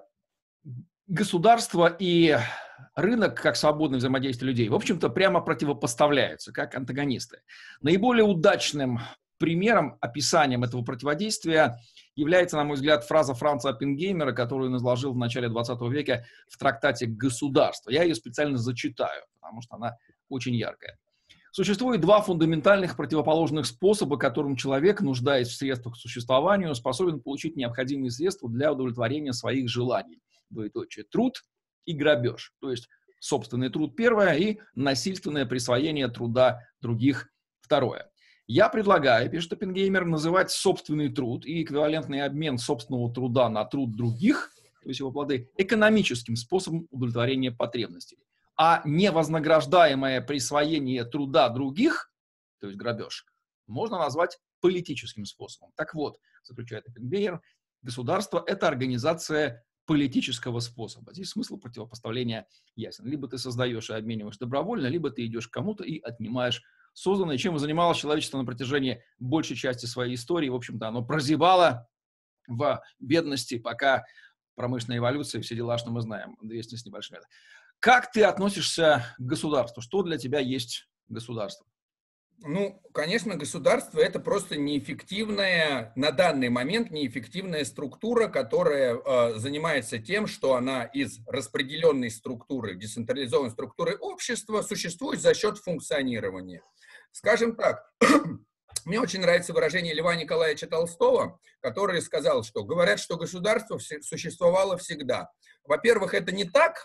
A: государство и рынок, как свободное взаимодействие людей, в общем-то, прямо противопоставляются, как антагонисты. Наиболее удачным примером, описанием этого противодействия является, на мой взгляд, фраза Франца Оппенгеймера, которую он изложил в начале двадцатого века в трактате «Государство». Я ее специально зачитаю, потому что она очень яркая. Существует два фундаментальных противоположных способа, которым человек, нуждаясь в средствах к существованию, способен получить необходимые средства для удовлетворения своих желаний. Двоеточие. Труд и грабеж. То есть собственный труд первое и насильственное присвоение труда других второе. Я предлагаю, пишет Оппенгеймер, называть собственный труд и эквивалентный обмен собственного труда на труд других, то есть его плоды, экономическим способом удовлетворения потребностей. А невознаграждаемое присвоение труда других, то есть грабеж, можно назвать политическим способом. Так вот, заключает Оппенгеймер, государство – это организация политического способа. Здесь смысл противопоставления ясен. Либо ты создаешь и обмениваешь добровольно, либо ты идешь к кому-то и отнимаешь созданное, чем занималось человечество на протяжении большей части своей истории. В общем-то, оно прозябало в бедности, пока промышленная эволюция и все дела, что мы знаем, двести с небольшим лет. Как ты относишься к государству? Что для тебя есть государство?
B: Ну, конечно, государство – это просто неэффективная, на данный момент неэффективная структура, которая э, занимается тем, что она из распределенной структуры, децентрализованной структуры общества существует за счет функционирования. Скажем так, мне очень нравится выражение Льва Николаевича Толстого, который сказал, что говорят, что государство существовало всегда. Во-первых, это не так,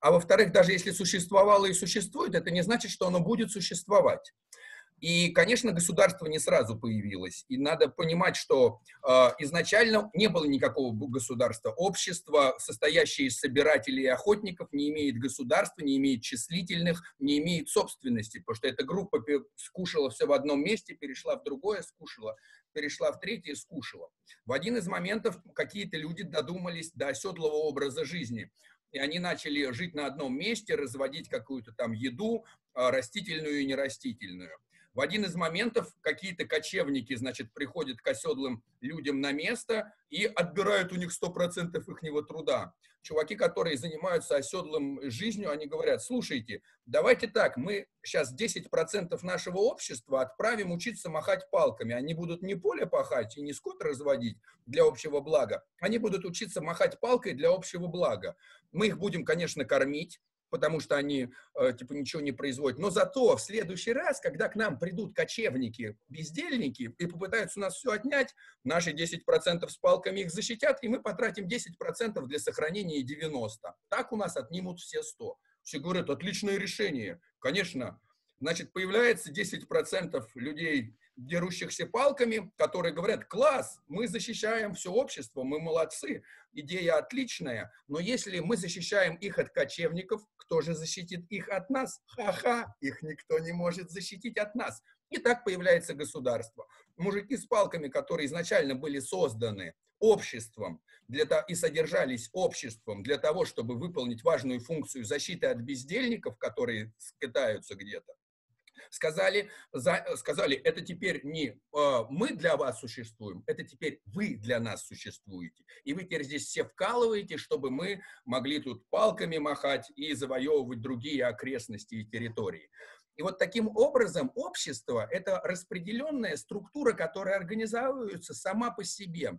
B: А во-вторых, даже если существовало и существует, это не значит, что оно будет существовать. И, конечно, государство не сразу появилось. И надо понимать, что э, изначально не было никакого государства. Общество, состоящее из собирателей и охотников, не имеет государства, не имеет числительных, не имеет собственности, потому что эта группа скушала все в одном месте, перешла в другое, скушала, перешла в третье, скушала. В один из моментов какие-то люди додумались до оседлого образа жизни. И они начали жить на одном месте, разводить какую-то там еду, растительную и нерастительную. В один из моментов какие-то кочевники, значит, приходят к оседлым людям на место и отбирают у них сто процентов ихнего труда. Чуваки, которые занимаются оседлым жизнью, они говорят: слушайте, давайте так, мы сейчас десять процентов нашего общества отправим учиться махать палками. Они будут не поле пахать и не скот разводить для общего блага, они будут учиться махать палкой для общего блага. Мы их будем, конечно, кормить, потому что они, э, типа, ничего не производят. Но зато в следующий раз, когда к нам придут кочевники, бездельники, и попытаются у нас все отнять, наши десять процентов с палками их защитят, и мы потратим десять процентов для сохранения девяносто процентов. Так у нас отнимут все сто. Все говорят: отличное решение. Конечно. Значит, появляется десять процентов людей, дерущихся палками, которые говорят: класс, мы защищаем все общество, мы молодцы, идея отличная, но если мы защищаем их от кочевников, кто же защитит их от нас? Ха-ха, их никто не может защитить от нас. И так появляется государство. Мужики с палками, которые изначально были созданы обществом для того, и содержались обществом для того, чтобы выполнить важную функцию защиты от бездельников, которые скитаются где-то, Сказали, за, сказали, это теперь не э, мы для вас существуем, это теперь вы для нас существуете. И вы теперь здесь все вкалываете, чтобы мы могли тут палками махать и завоевывать другие окрестности и территории. И вот таким образом общество – это распределенная структура, которая организуется сама по себе,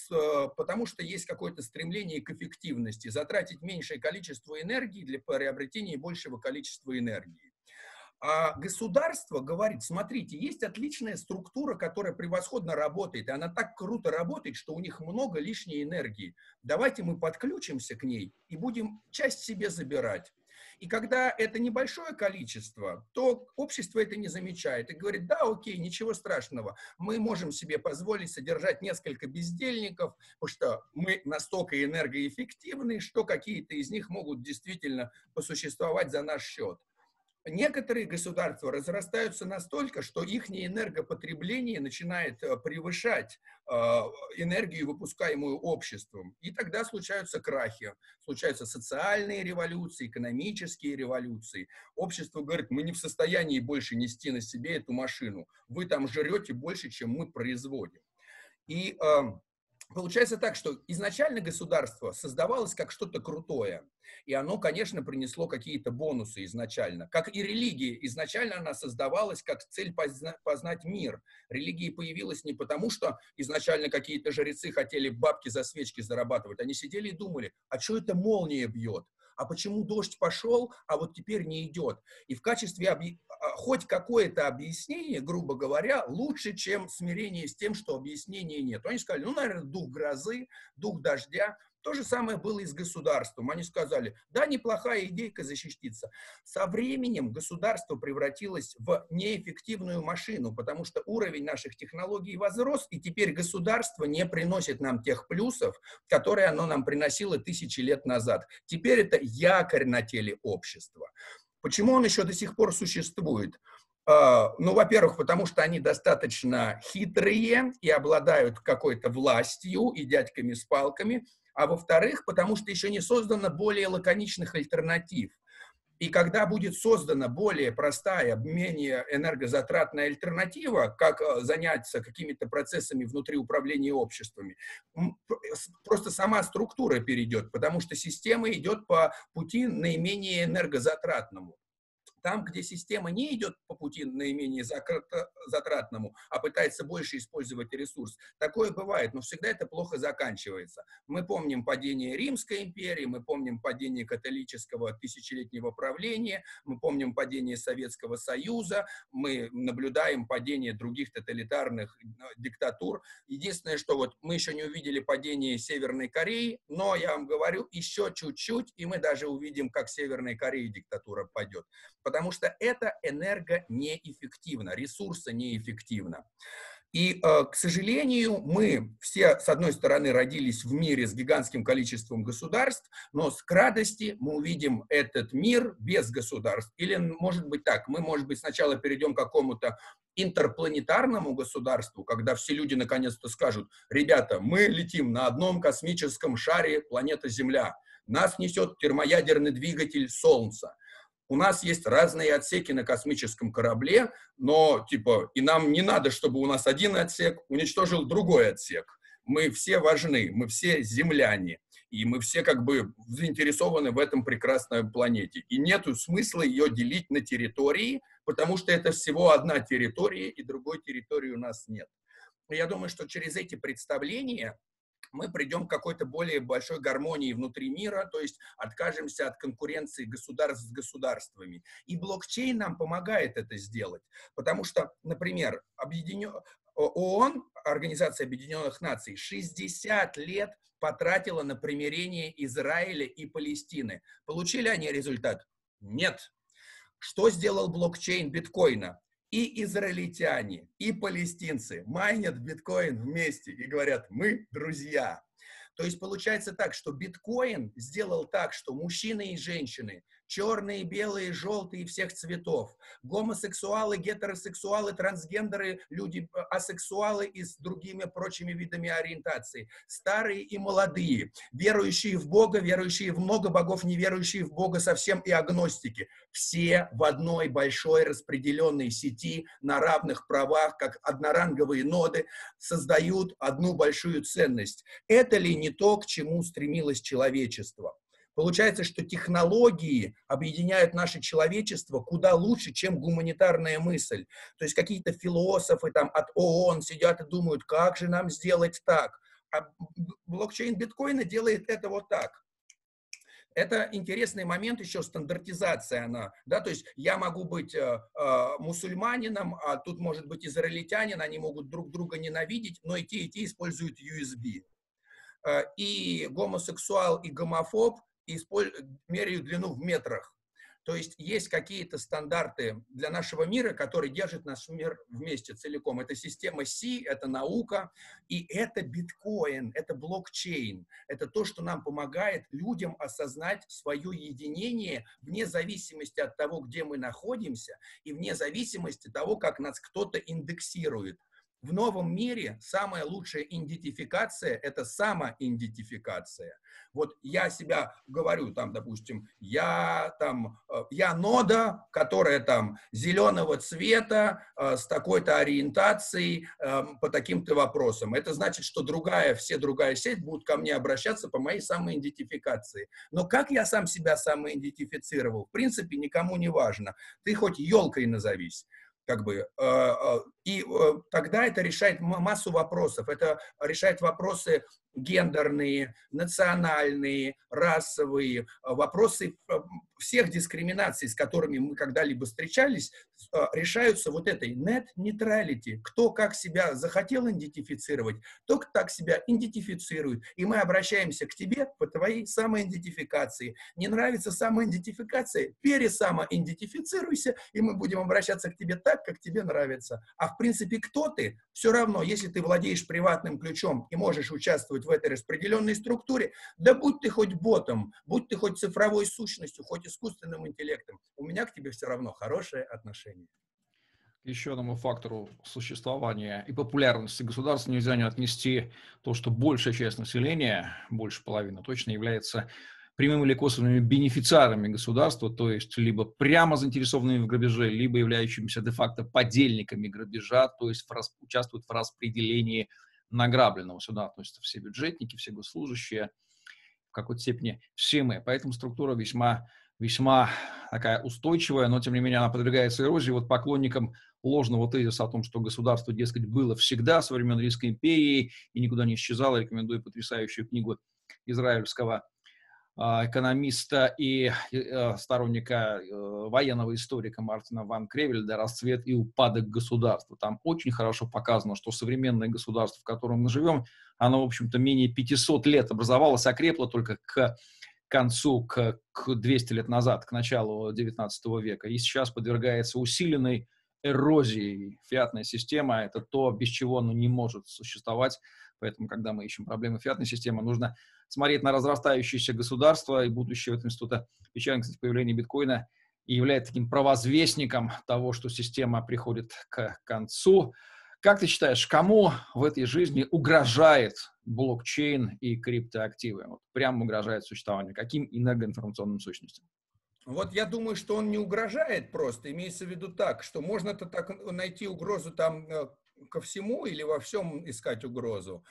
B: с, потому что есть какое-то стремление к эффективности, затратить меньшее количество энергии для приобретения большего количества энергии. А государство говорит: смотрите, есть отличная структура, которая превосходно работает, и она так круто работает, что у них много лишней энергии. Давайте мы подключимся к ней и будем часть себе забирать. И когда это небольшое количество, то общество это не замечает и говорит: да, окей, ничего страшного, мы можем себе позволить содержать несколько бездельников, потому что мы настолько энергоэффективны, что какие-то из них могут действительно посуществовать за наш счет. Некоторые государства разрастаются настолько, что их энергопотребление начинает превышать э, энергию, выпускаемую обществом. И тогда случаются крахи, случаются социальные революции, экономические революции. Общество говорит: мы не в состоянии больше нести на себе эту машину. Вы там жрете больше, чем мы производим. И э, получается так, что изначально государство создавалось как что-то крутое. И оно, конечно, принесло какие-то бонусы изначально. Как и религия. Изначально она создавалась как цель позна- познать мир. Религия появилась не потому, что изначально какие-то жрецы хотели бабки за свечки зарабатывать. Они сидели и думали: а что это молния бьет? А почему дождь пошел, а вот теперь не идет? И в качестве объ... хоть какое-то объяснение, грубо говоря, лучше, чем смирение с тем, что объяснения нет. Они сказали: ну, наверное, дух грозы, дух дождя. То же самое было и с государством. Они сказали: да, неплохая идейка защититься. Со временем государство превратилось в неэффективную машину, потому что уровень наших технологий возрос, и теперь государство не приносит нам тех плюсов, которые оно нам приносило тысячи лет назад. Теперь это якорь на теле общества. Почему он еще до сих пор существует? Ну, во-первых, потому что они достаточно хитрые и обладают какой-то властью и дядьками с палками. А во-вторых, потому что еще не создано более лаконичных альтернатив. И когда будет создана более простая, менее энергозатратная альтернатива, как заняться какими-то процессами внутри управления обществами, просто сама структура перейдет, потому что система идет по пути наименее энергозатратному. Там, где система не идет по пути наименее затратному, а пытается больше использовать ресурс, такое бывает, но всегда это плохо заканчивается. Мы помним падение Римской империи, мы помним падение католического тысячелетнего правления, мы помним падение Советского Союза, мы наблюдаем падение других тоталитарных диктатур. Единственное, что вот мы еще не увидели падение Северной Кореи, но я вам говорю, еще чуть-чуть, и мы даже увидим, как Северной Корее диктатура падет. Потому что это энерго неэффективно, ресурсы неэффективно. И, э, к сожалению, мы все, с одной стороны, родились в мире с гигантским количеством государств, но к радости мы увидим этот мир без государств. Или, может быть, так, мы, может быть, сначала перейдем к какому-то интерпланетарному государству, когда все люди наконец-то скажут: ребята, мы летим на одном космическом шаре планеты Земля, нас несет термоядерный двигатель Солнца. У нас есть разные отсеки на космическом корабле, но, типа, и нам не надо, чтобы у нас один отсек уничтожил другой отсек. Мы все важны, мы все земляне, и мы все как бы заинтересованы в этом прекрасной планете. И нету смысла ее делить на территории, потому что это всего одна территория, и другой территории у нас нет. Но я думаю, что через эти представления мы придем к какой-то более большой гармонии внутри мира, то есть откажемся от конкуренции государств с государствами. И блокчейн нам помогает это сделать, потому что, например, объединен... ООН, Организация Объединенных Наций, шестьдесят лет потратила на примирение Израиля и Палестины. Получили они результат? Нет. Что сделал блокчейн биткоина? И израильтяне, и палестинцы майнят биткоин вместе и говорят: мы друзья. То есть получается так, что биткоин сделал так, что мужчины и женщины, черные, белые, желтые, всех цветов, гомосексуалы, гетеросексуалы, трансгендеры, люди асексуалы и с другими прочими видами ориентации, старые и молодые, верующие в Бога, верующие в много богов, не верующие в Бога совсем и агностики, все в одной большой распределенной сети на равных правах, как одноранговые ноды, создают одну большую ценность. Это ли не то, к чему стремилось человечество? Получается, что технологии объединяют наше человечество куда лучше, чем гуманитарная мысль. То есть какие-то философы там от ООН сидят и думают, как же нам сделать так. А блокчейн биткоина делает это вот так. Это интересный момент еще, стандартизация она, да, то есть я могу быть э, э, мусульманином, а тут может быть израильтянин, они могут друг друга ненавидеть, но и те, и те используют ю эс би. Э, и гомосексуал, и гомофоб меряют длину в метрах. То есть есть какие-то стандарты для нашего мира, которые держат наш мир вместе целиком. Это система Си, это наука, и это биткоин, это блокчейн. Это то, что нам помогает людям осознать свое единение вне зависимости от того, где мы находимся, и вне зависимости от того, как нас кто-то индексирует. В новом мире самая лучшая идентификация – это самоидентификация. Вот я себя говорю, там, допустим, я, там, я нода, которая там зеленого цвета, э, с такой-то ориентацией, э, по таким-то вопросам. Это значит, что другая, все другая сеть будут ко мне обращаться по моей самоидентификации. Но как я сам себя самоидентифицировал, в принципе, никому не важно. Ты хоть елкой назовись. Как бы, и тогда это решает массу вопросов. Это решает вопросы гендерные, национальные, расовые, вопросы всех дискриминаций, с которыми мы когда-либо встречались, решаются вот этой net neutrality. Кто как себя захотел идентифицировать, тот так себя идентифицирует. И мы обращаемся к тебе по твоей самоидентификации. Не нравится самоидентификация? Пересамоидентифицируйся, и мы будем обращаться к тебе так, как тебе нравится. А в принципе, кто ты? Все равно, если ты владеешь приватным ключом и можешь участвовать в этой распределенной структуре, да будь ты хоть ботом, будь ты хоть цифровой сущностью, хоть искусственным интеллектом, у меня к тебе все равно хорошее отношение.
A: Еще одному фактору существования и популярности государства нельзя не отнести то, что большая часть населения, больше половины точно, является прямыми или косвенными бенефициарами государства, то есть либо прямо заинтересованными в грабеже, либо являющимися де-факто подельниками грабежа, то есть в рас... участвуют в распределении награбленного сюда, то есть все бюджетники, все госслужащие, в какой-то степени все мы. Поэтому структура весьма, весьма такая устойчивая, но, тем не менее, она подвергается эрозии. Вот поклонникам ложного тезиса о том, что государство, дескать, было всегда со времен Римской империи и никуда не исчезало, рекомендую потрясающую книгу израильского экономиста и э, сторонника э, военного историка Мартина ван Кревельда «Расцвет и упадок государства». Там очень хорошо показано, что современное государство, в котором мы живем, оно, в общем-то, менее пятисот лет образовалось, окрепло только к концу, к, к двести лет назад, к началу девятнадцатого века, и сейчас подвергается усиленной эрозии. Фиатная система – это то, без чего оно не может существовать. Поэтому, когда мы ищем проблемы фиатной системы, нужно смотреть на разрастающееся государство, и будущее этого института печально, кстати, появление биткоина и является таким провозвестником того, что система приходит к концу. Как ты считаешь, кому в этой жизни угрожает блокчейн и криптоактивы? Вот прямо угрожает существованию. Каким энергоинформационным сущностям?
B: Вот я думаю, что он не угрожает просто. Имеется в виду так, что можно-то так найти угрозу там ко всему или во всем искать угрозу.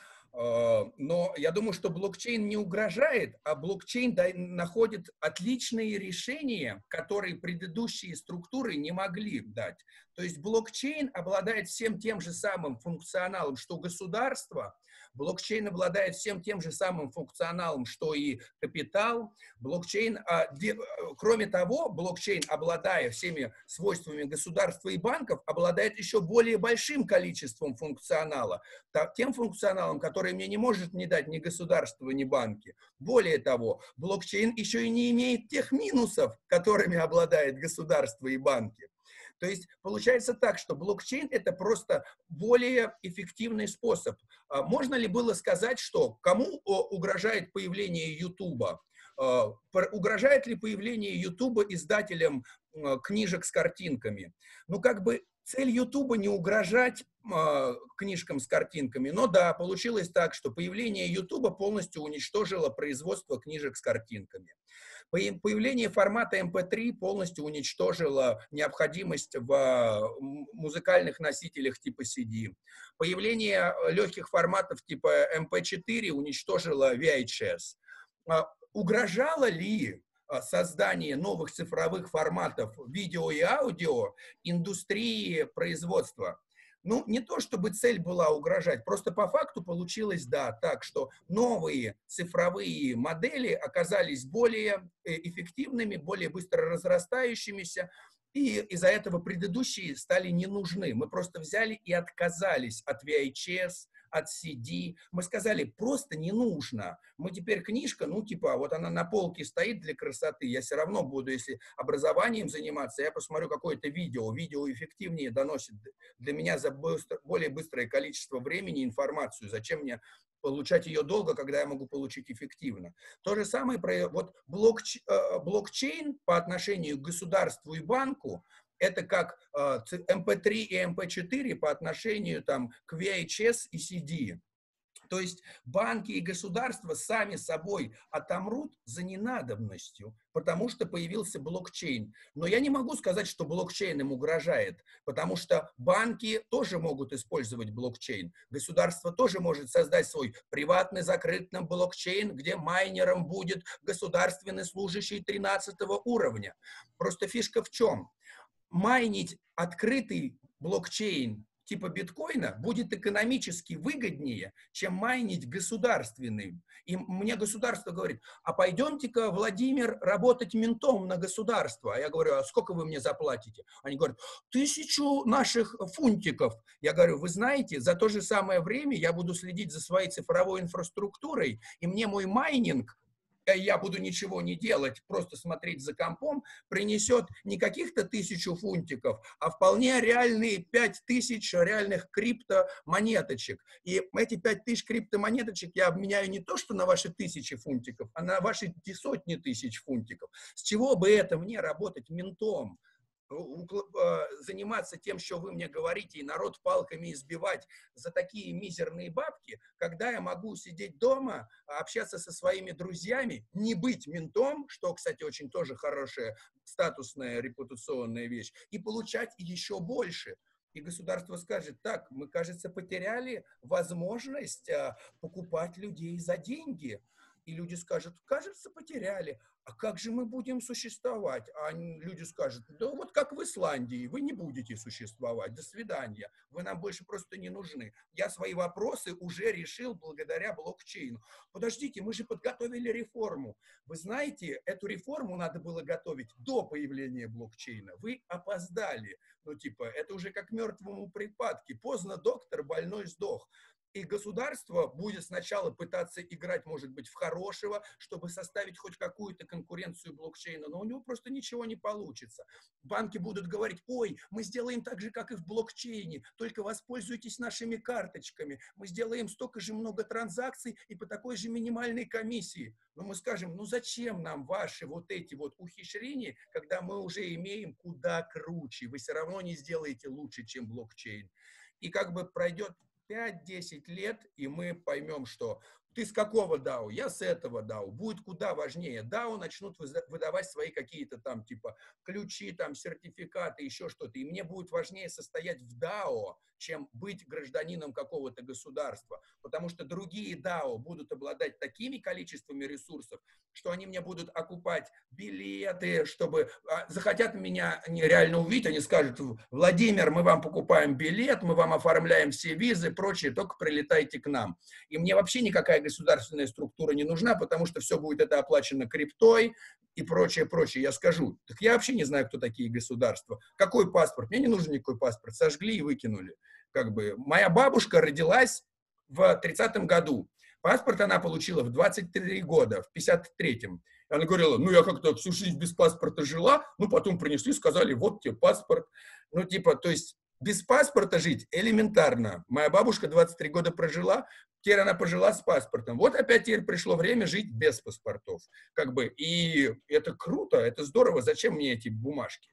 B: Но я думаю, что блокчейн не угрожает, а блокчейн находит отличные решения, которые предыдущие структуры не могли дать. То есть блокчейн обладает всем тем же самым функционалом, что государство. Блокчейн обладает всем тем же самым функционалом, что и капитал. Блокчейн, а, де, кроме того, блокчейн, обладая всеми свойствами государства и банков, обладает еще более большим количеством функционала. Тем функционалом, который мне не может не дать ни государство, ни банки. Более того, блокчейн еще и не имеет тех минусов, которыми обладает государство и банки. То есть получается так, что блокчейн – это просто более эффективный способ. Можно ли было сказать, что кому угрожает появление Ютуба? Угрожает ли появление Ютуба издателям книжек с картинками? Ну, как бы цель Ютуба не угрожать книжкам с картинками, но да, получилось так, что появление Ютуба полностью уничтожило производство книжек с картинками. Появление формата эм пэ три полностью уничтожило необходимость в музыкальных носителях типа си ди. Появление легких форматов типа эм пэ четыре уничтожило ви эйч эс. Угрожало ли создание новых цифровых форматов видео и аудио индустрии производства? Ну, не то чтобы цель была угрожать, просто по факту получилось, да, так, что новые цифровые модели оказались более эффективными, более быстро разрастающимися, и из-за этого предыдущие стали не нужны. Мы просто взяли и отказались от ви эйч эс, от си ди. Мы сказали, просто не нужно. Мы теперь книжка, ну, типа, вот она на полке стоит для красоты, я все равно буду, если образованием заниматься, я посмотрю какое-то видео. Видео эффективнее доносит для меня за быстро, более быстрое количество времени информацию. Зачем мне получать ее долго, когда я могу получить эффективно? То же самое про вот блокч, блокчейн по отношению к государству и банку. Это как э, эм пэ три и эм пэ четыре по отношению там, к ви эйч эс и си ди. То есть банки и государства сами собой отомрут за ненадобностью, потому что появился блокчейн. Но я не могу сказать, что блокчейн им угрожает, потому что банки тоже могут использовать блокчейн. Государство тоже может создать свой приватный закрытый блокчейн, где майнером будет государственный служащий тринадцатого уровня. Просто фишка в чем? Майнить открытый блокчейн типа биткоина будет экономически выгоднее, чем майнить государственный. И мне государство говорит, а пойдемте-ка, Владимир, работать ментом на государство. А я говорю, а сколько вы мне заплатите? Они говорят, тысячу наших фунтиков. Я говорю, вы знаете, за то же самое время я буду следить за своей цифровой инфраструктурой, и мне мой майнинг, я буду ничего не делать, просто смотреть за компом, принесет не каких-то тысячу фунтиков, а вполне реальные пять тысяч реальных криптомонеточек. И эти пять тысяч криптомонеточек я обменяю не то, что на ваши тысячи фунтиков, а на ваши сотни тысяч фунтиков. С чего бы это мне работать ментом? Заниматься тем, что вы мне говорите, и народ палками избивать за такие мизерные бабки, когда я могу сидеть дома, общаться со своими друзьями, не быть ментом, что, кстати, очень тоже хорошая статусная репутационная вещь, и получать еще больше. И государство скажет, так, мы, кажется, потеряли возможность покупать людей за деньги. И люди скажут, кажется, потеряли. а как же мы будем существовать? А люди скажут, да вот как в Исландии, вы не будете существовать, до свидания, вы нам больше просто не нужны. Я свои вопросы уже решил благодаря блокчейну. Подождите, мы же подготовили реформу. Вы знаете, эту реформу надо было готовить до появления блокчейна. Вы опоздали. Ну типа, это уже как мертвому припадке. Поздно доктор, больной сдох. И государство будет сначала пытаться играть, может быть, в хорошего, чтобы составить хоть какую-то конкуренцию блокчейна, но у него просто ничего не получится. Банки будут говорить, ой, мы сделаем так же, как и в блокчейне, только воспользуйтесь нашими карточками, мы сделаем столько же много транзакций и по такой же минимальной комиссии. Но мы скажем, ну зачем нам ваши вот эти вот ухищрения, когда мы уже имеем куда круче, вы все равно не сделаете лучше, чем блокчейн. И как бы пройдет пять-десять лет, и мы поймем, что ты с какого дао, я с этого дао, будет куда важнее. дао начнут выдавать свои какие-то там типа ключи, там сертификаты, еще что-то. И мне будет важнее состоять в дао, чем быть гражданином какого-то государства. Потому что другие дао будут обладать такими количествами ресурсов, что они мне будут окупать билеты, чтобы а, захотят меня реально увидеть, они скажут, Владимир, мы вам покупаем билет, мы вам оформляем все визы, прочее, только прилетайте к нам. И мне вообще никакая государственная структура не нужна, потому что все будет это оплачено криптой и прочее, прочее. Я скажу, так я вообще не знаю, кто такие государства. Какой паспорт? Мне не нужен никакой паспорт. Сожгли и выкинули. Как бы. Моя бабушка родилась в тридцатом году. Паспорт она получила в двадцать три года, в пятьдесят третьем. Она говорила, ну я как-то всю жизнь без паспорта жила, ну потом принесли, сказали, вот тебе паспорт. Ну типа, то есть без паспорта жить элементарно. Моя бабушка двадцать три года прожила, теперь она пожила с паспортом. Вот опять теперь пришло время жить без паспортов. Как бы, и это круто, это здорово. Зачем мне эти бумажки?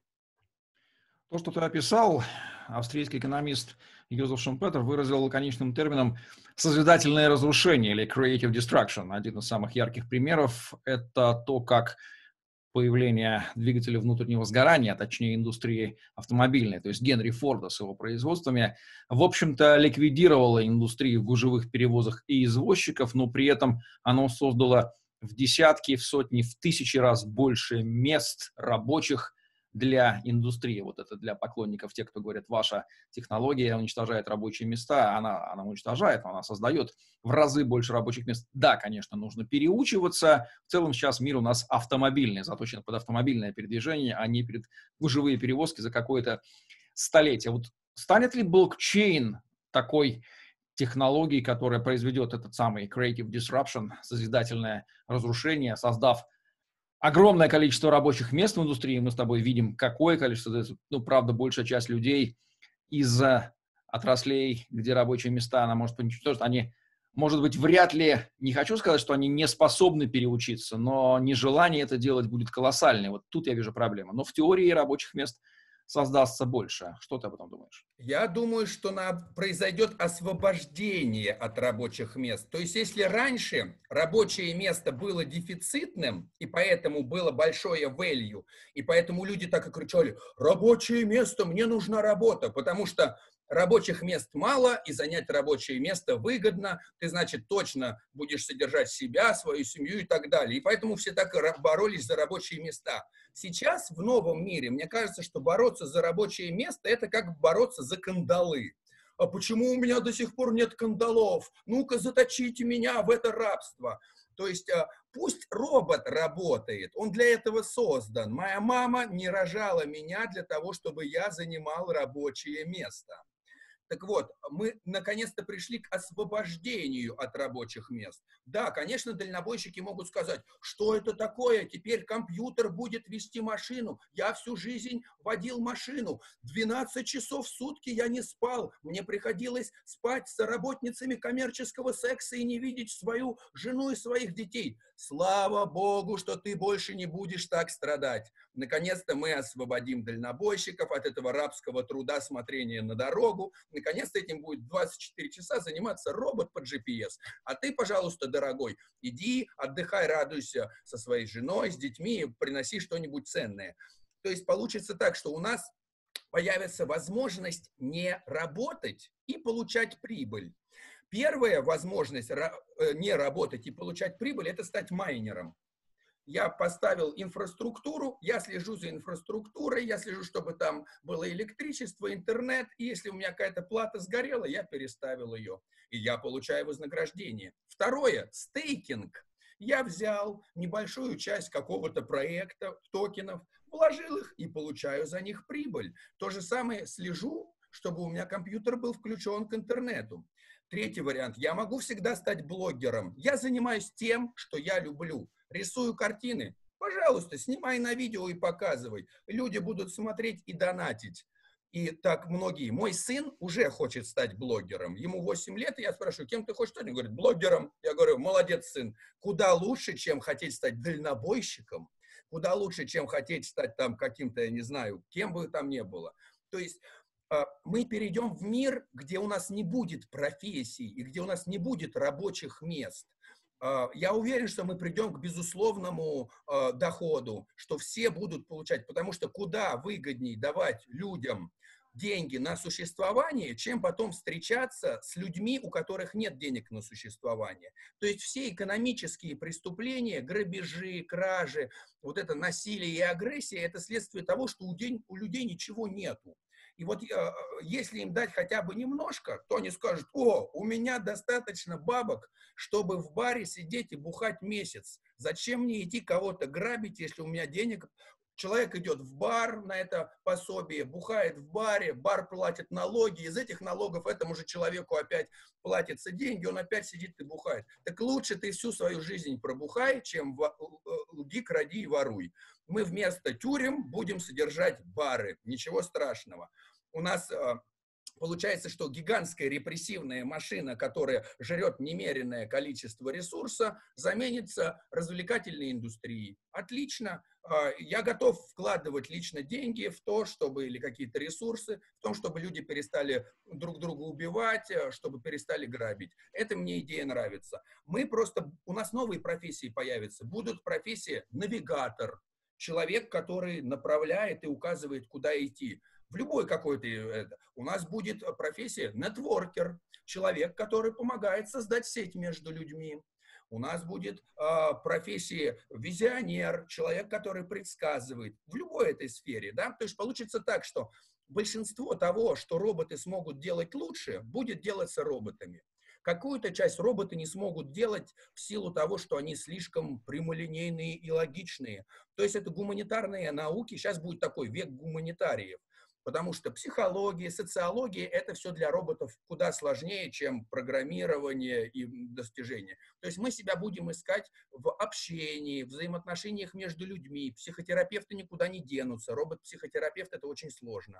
A: То, что ты описал, австрийский экономист Йозеф Шумпетер выразил лаконичным термином «созидательное разрушение» или «creative destruction». Один из самых ярких примеров – это то, как появление двигателей внутреннего сгорания, а точнее индустрии автомобильной, то есть Генри Форда с его производствами, в общем-то ликвидировало индустрию гужевых перевозок и извозчиков, но при этом оно создало в десятки, в сотни, в тысячи раз больше мест рабочих для индустрии. Вот это для поклонников, тех, кто говорит, ваша технология уничтожает рабочие места, она, она уничтожает, она создает в разы больше рабочих мест. Да, конечно, нужно переучиваться. В целом сейчас мир у нас автомобильный, заточен под автомобильное передвижение, а не перед гужевые перевозки за какое-то столетие. Вот станет ли блокчейн такой технологией, которая произведет этот самый creative disruption, созидательное разрушение, создав огромное количество рабочих мест в индустрии, мы с тобой видим, какое количество, ну, правда, большая часть людей из отраслей, где рабочие места, она может уничтожить, они, может быть, вряд ли, не хочу сказать, что они не способны переучиться, но нежелание это делать будет колоссальное. Вот тут я вижу проблему. Но в теории рабочих мест создастся больше. Что ты об этом думаешь?
B: Я думаю, что на, произойдет освобождение от рабочих мест. То есть, если раньше рабочее место было дефицитным, и поэтому было большое value, и поэтому люди так и кричали, рабочее место, мне нужна работа, потому что рабочих мест мало, и занять рабочее место выгодно, ты, значит, точно будешь содержать себя, свою семью и так далее. И поэтому все так и боролись за рабочие места. Сейчас в новом мире, мне кажется, что бороться за рабочее место – это как бороться за кандалы. А почему у меня до сих пор нет кандалов? Ну-ка, заточите меня в это рабство. То есть пусть робот работает, он для этого создан. Моя мама не рожала меня для того, чтобы я занимал рабочее место. Так вот, мы наконец-то пришли к освобождению от рабочих мест. Да, конечно, дальнобойщики могут сказать, что это такое, теперь компьютер будет вести машину. Я всю жизнь водил машину, двенадцать часов в сутки я не спал. Мне приходилось спать с работницами коммерческого секса и не видеть свою жену и своих детей. Слава Богу, что ты больше не будешь так страдать. Наконец-то мы освободим дальнобойщиков от этого рабского труда смотрения на дорогу. Наконец-то этим будет двадцать четыре часа заниматься робот по джи пи эс. А ты, пожалуйста, дорогой, иди, отдыхай, радуйся со своей женой, с детьми, приноси что-нибудь ценное. То есть получится так, что у нас появится возможность не работать и получать прибыль. Первая возможность не работать и получать прибыль – это стать майнером. Я поставил инфраструктуру, я слежу за инфраструктурой, я слежу, чтобы там было электричество, интернет, и если у меня какая-то плата сгорела, я переставил ее, и я получаю вознаграждение. Второе, стейкинг. Я взял небольшую часть какого-то проекта, токенов, вложил их и получаю за них прибыль. То же самое слежу, чтобы у меня компьютер был включен к интернету. Третий вариант. Я могу всегда стать блогером. Я занимаюсь тем, что я люблю. Рисую картины. Пожалуйста, снимай на видео и показывай. Люди будут смотреть и донатить. И так многие. Мой сын уже хочет стать блогером. Ему восемь лет, и я спрашиваю, кем ты хочешь стать? Он говорит, блогером. Я говорю, молодец, сын. Куда лучше, чем хотеть стать дальнобойщиком. Куда лучше, чем хотеть стать там каким-то, я не знаю, кем бы там ни было. То есть мы перейдем в мир, где у нас не будет профессий и где у нас не будет рабочих мест. Я уверен, что мы придем к безусловному доходу, что все будут получать, потому что куда выгоднее давать людям деньги на существование, чем потом встречаться с людьми, у которых нет денег на существование. То есть все экономические преступления, грабежи, кражи, вот это насилие и агрессия, это следствие того, что у, день, у людей ничего нету. И вот э, если им дать хотя бы немножко, то они скажут, о, у меня достаточно бабок, чтобы в баре сидеть и бухать месяц. Зачем мне идти кого-то грабить, если у меня денег? Человек идет в бар на это пособие, бухает в баре, бар платит налоги, из этих налогов этому же человеку опять платятся деньги, он опять сидит и бухает. Так лучше ты всю свою жизнь пробухай, чем лги, кради и воруй. Мы вместо тюрем будем содержать бары, ничего страшного. У нас получается, что гигантская репрессивная машина, которая жрет немеренное количество ресурса, заменится развлекательной индустрией. Отлично. Я готов вкладывать лично деньги в то, чтобы, или какие-то ресурсы, в том, чтобы люди перестали друг друга убивать, чтобы перестали грабить. Это мне идея нравится. Мы просто, у нас новые профессии появятся. Будут профессии навигатор, человек, который направляет и указывает, куда идти. В любой какой-то это. У нас будет профессия нетворкер, человек, который помогает создать сеть между людьми. У нас будет э, профессия визионер, человек, который предсказывает. В любой этой сфере, да. То есть получится так, что большинство того, что роботы смогут делать лучше, будет делаться роботами. Какую-то часть роботы не смогут делать в силу того, что они слишком прямолинейные и логичные. То есть это гуманитарные науки. Сейчас будет такой век гуманитариев. Потому что психология, социология – это все для роботов куда сложнее, чем программирование и достижения. То есть мы себя будем искать в общении, в взаимоотношениях между людьми. Психотерапевты никуда не денутся. Робот-психотерапевт – это очень сложно.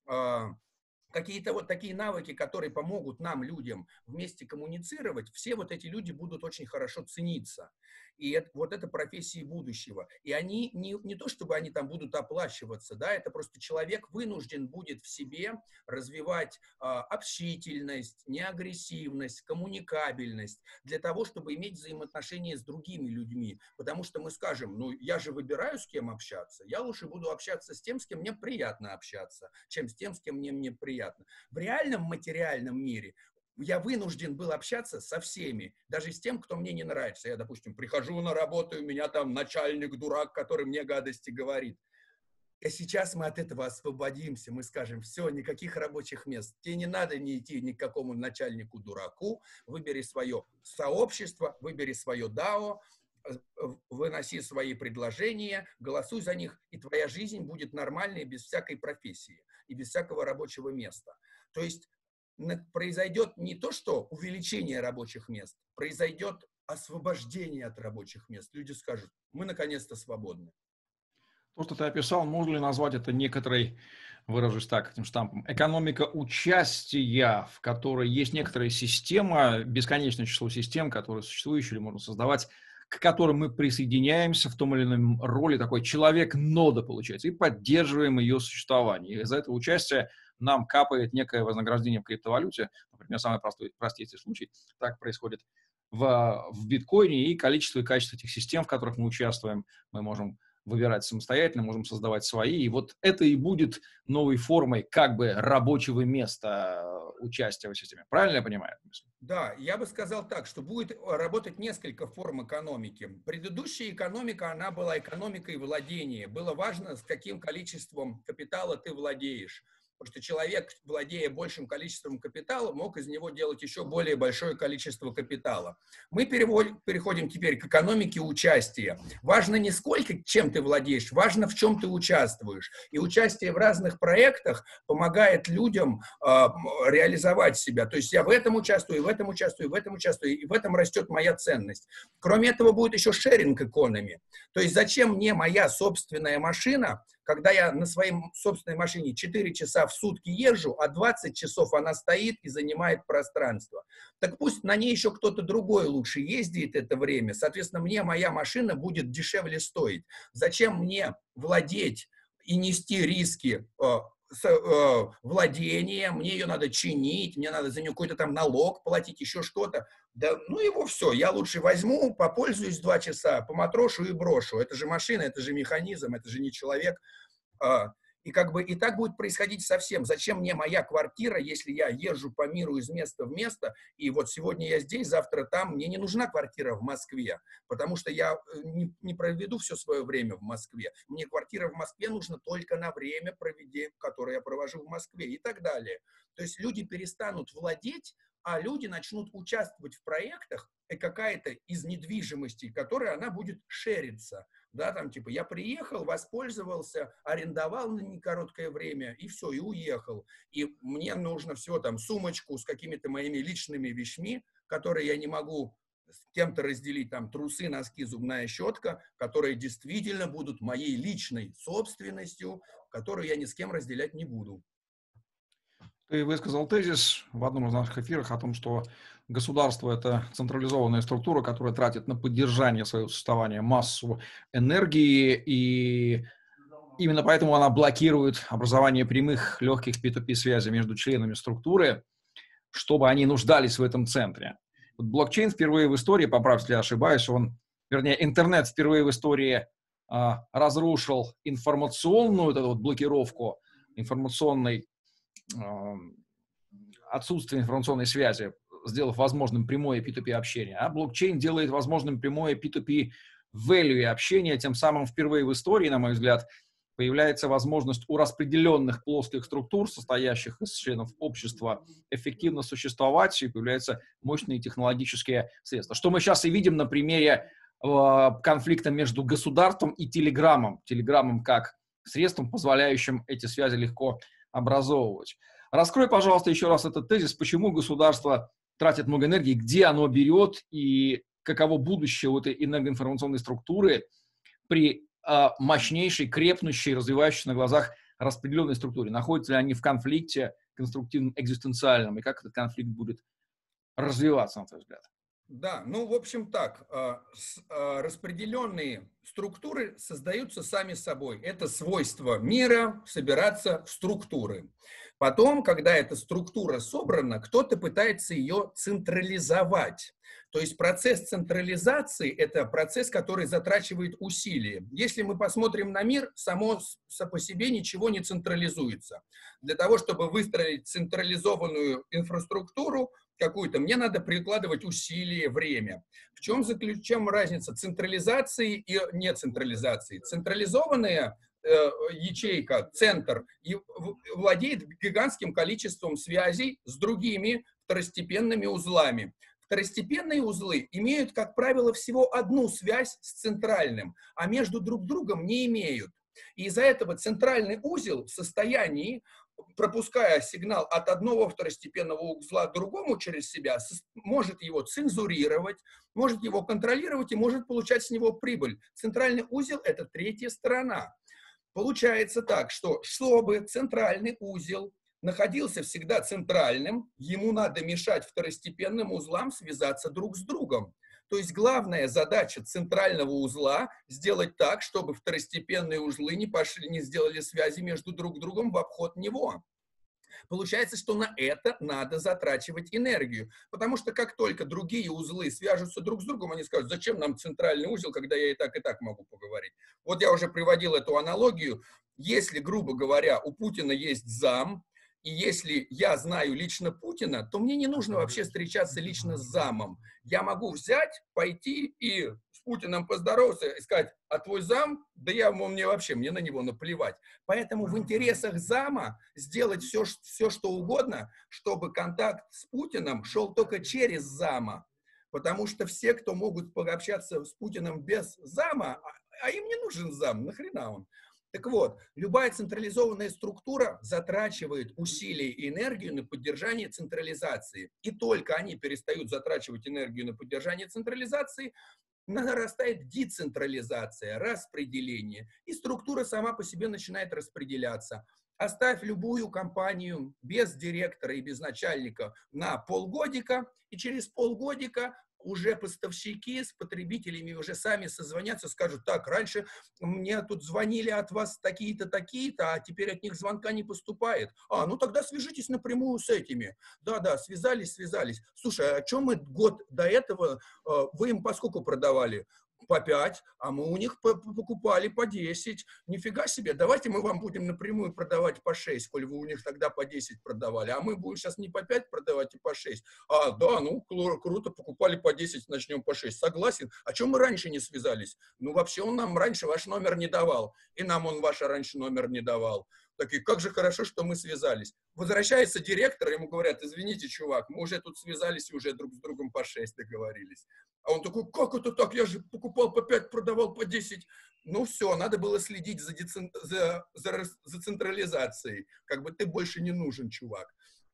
B: Какие-то вот такие навыки, которые помогут нам, людям, вместе коммуницировать, все вот эти люди будут очень хорошо цениться. И это, вот это профессии будущего. И они не, не то, чтобы они там будут оплачиваться, да, это просто человек вынужден будет в себе развивать э, общительность, неагрессивность, коммуникабельность для того, чтобы иметь взаимоотношения с другими людьми. Потому что мы скажем, ну, я же выбираю, с кем общаться, я лучше буду общаться с тем, с кем мне приятно общаться, чем с тем, с кем мне, мне приятно. В реальном материальном мире я вынужден был общаться со всеми, даже с тем, кто мне не нравится. Я, допустим, прихожу на работу, и у меня там начальник дурак, который мне гадости говорит. И сейчас мы от этого освободимся, мы скажем, все, никаких рабочих мест. Тебе не надо не идти ни к какому начальнику-дураку, выбери свое сообщество, выбери свое дао, выноси свои предложения, голосуй за них, и твоя жизнь будет нормальной, без всякой профессии и без всякого рабочего места. То есть произойдет не то, что увеличение рабочих мест, произойдет освобождение от рабочих мест. Люди скажут, мы наконец-то свободны.
A: То, что ты описал, можно ли назвать это некоторой, выражусь так, этим штампом, экономика участия, в которой есть некоторая система, бесконечное число систем, которые существующие или можно создавать, к которым мы присоединяемся в том или ином роли, такой человек-нода получается, и поддерживаем ее существование. И из-за этого участия нам капает некое вознаграждение в криптовалюте, например, самый простой, простейший случай, так происходит в, в биткоине, и количество и качество этих систем, в которых мы участвуем, мы можем выбирать самостоятельно, можем создавать свои. И вот это и будет новой формой как бы рабочего места участия в системе. Правильно я понимаю?
B: Да, я бы сказал так, что будет работать несколько форм экономики. Предыдущая экономика, она была экономикой владения. Было важно, с каким количеством капитала ты владеешь. Потому что человек, владея большим количеством капитала, мог из него делать еще более большое количество капитала. Мы переводим, переходим теперь к экономике участия. Важно не сколько, чем ты владеешь, важно, в чем ты участвуешь. И участие в разных проектах помогает людям э, реализовать себя. То есть я в этом участвую, и в этом участвую, и в этом участвую, и в этом растет моя ценность. Кроме этого будет еще sharing economy. То есть зачем мне моя собственная машина, когда я на своей собственной машине четыре часа в сутки езжу, а двадцать часов она стоит и занимает пространство. Так пусть на ней еще кто-то другой лучше ездит это время. Соответственно, мне моя машина будет дешевле стоить. Зачем мне владеть и нести риски э, с, э, владения? Мне ее надо чинить, мне надо за нее какой-то там налог платить, еще что-то. Да, ну его все, я лучше возьму, попользуюсь два часа, поматрошу и брошу. Это же машина, это же механизм, это же не человек. И как бы и так будет происходить совсем. Зачем мне моя квартира, если я езжу по миру из места в место, и вот сегодня я здесь, завтра там, мне не нужна квартира в Москве, потому что я не, не проведу все свое время в Москве. Мне квартира в Москве нужна только на время, проведения, которое я провожу в Москве и так далее. То есть люди перестанут владеть, а люди начнут участвовать в проектах, и какая-то из недвижимости, которая она будет шериться. Да, там типа я приехал, воспользовался, арендовал на некороткое время и все, и уехал. И мне нужно всего там сумочку с какими-то моими личными вещами, которые я не могу с кем-то разделить, там трусы, носки, зубная щетка, которые действительно будут моей личной собственностью, которую я ни с кем разделять не буду.
A: Ты высказал тезис в одном из наших эфиров о том, что государство – это централизованная структура, которая тратит на поддержание своего существования массу энергии, и именно поэтому она блокирует образование прямых легких пи ту пи связей между членами структуры, чтобы они нуждались в этом центре. Вот блокчейн впервые в истории, поправь, если я ошибаюсь, он, вернее, интернет впервые в истории а, разрушил информационную вот эту вот блокировку информационной отсутствие информационной связи, сделав возможным прямое пи ту пи общение, а блокчейн делает возможным прямое пи ту пи value общение, тем самым впервые в истории, на мой взгляд, появляется возможность у распределенных плоских структур, состоящих из членов общества, эффективно существовать, и появляются мощные технологические средства. Что мы сейчас и видим на примере э, конфликта между государством и телеграммом. Телеграммом как средством, позволяющим эти связи легко образовывать. Раскрой, пожалуйста, еще раз этот тезис, почему государство тратит много энергии, где оно берет и каково будущее вот этой энергоинформационной структуры при э, мощнейшей, крепнущей, развивающейся на глазах распределенной структуре. Находятся ли они в конфликте конструктивном, экзистенциальном, и как этот конфликт будет развиваться, на твой взгляд?
B: Да, ну, в общем так, распределенные структуры создаются сами собой. Это свойство мира собираться в структуры. Потом, когда эта структура собрана, кто-то пытается ее централизовать. То есть процесс централизации – это процесс, который затрачивает усилия. Если мы посмотрим на мир, само по себе ничего не централизуется. Для того, чтобы выстроить централизованную инфраструктуру какую-то, мне надо прикладывать усилия, время. В чем заключена разница централизации и нецентрализации? Централизованная э, ячейка, центр, владеет гигантским количеством связей с другими второстепенными узлами. Второстепенные узлы имеют, как правило, всего одну связь с центральным, а между друг другом не имеют. И из-за этого центральный узел в состоянии, пропуская сигнал от одного второстепенного узла к другому через себя, может его цензурировать, может его контролировать и может получать с него прибыль. Центральный узел – это третья сторона. Получается так, что чтобы центральный узел находился всегда центральным, ему надо мешать второстепенным узлам связаться друг с другом. То есть главная задача центрального узла – сделать так, чтобы второстепенные узлы не пошли, не сделали связи между друг другом в обход него. Получается, что на это надо затрачивать энергию, потому что как только другие узлы свяжутся друг с другом, они скажут, зачем нам центральный узел, когда я и так, и так могу поговорить. Вот я уже приводил эту аналогию. Если, грубо говоря, у Путина есть зам, и если я знаю лично Путина, то мне не нужно вообще встречаться лично с замом. Я могу взять, пойти и с Путиным поздороваться и сказать, а твой зам, да я, мне вообще, мне на него наплевать. Поэтому в интересах зама сделать все, все, что угодно, чтобы контакт с Путиным шел только через зама. Потому что все, кто могут пообщаться с Путиным без зама, а им не нужен зам, нахрена он? Так вот, любая централизованная структура затрачивает усилия и энергию на поддержание централизации. И только они перестают затрачивать энергию на поддержание централизации, нарастает децентрализация, распределение, и структура сама по себе начинает распределяться. Оставь любую компанию без директора и без начальника на полгодика, и через полгодика уже поставщики с потребителями уже сами созвонятся, скажут, так, раньше мне тут звонили от вас такие-то, такие-то, а теперь от них звонка не поступает. А, ну тогда свяжитесь напрямую с этими. Да-да, связались, связались. Слушай, а чем мы год до этого, вы им по сколько продавали? По пять, а мы у них покупали по десять. Нифига себе, давайте мы вам будем напрямую продавать по шесть, коль вы у них тогда по десять продавали, а мы будем сейчас не по пять продавать, и по шесть. А, да, ну, круто, покупали по десять, начнем по шесть. Согласен. А чем мы раньше не связались? Ну, вообще он нам раньше ваш номер не давал, и нам он ваш раньше номер не давал. Такие, как же хорошо, что мы связались. Возвращается директор, ему говорят, извините, чувак, мы уже тут связались и уже друг с другом по шесть договорились. А он такой, как это так? Я же покупал по пять, продавал по десять. Ну все, надо было следить за, децент... за, за, за централизацией. Как бы ты больше не нужен, чувак.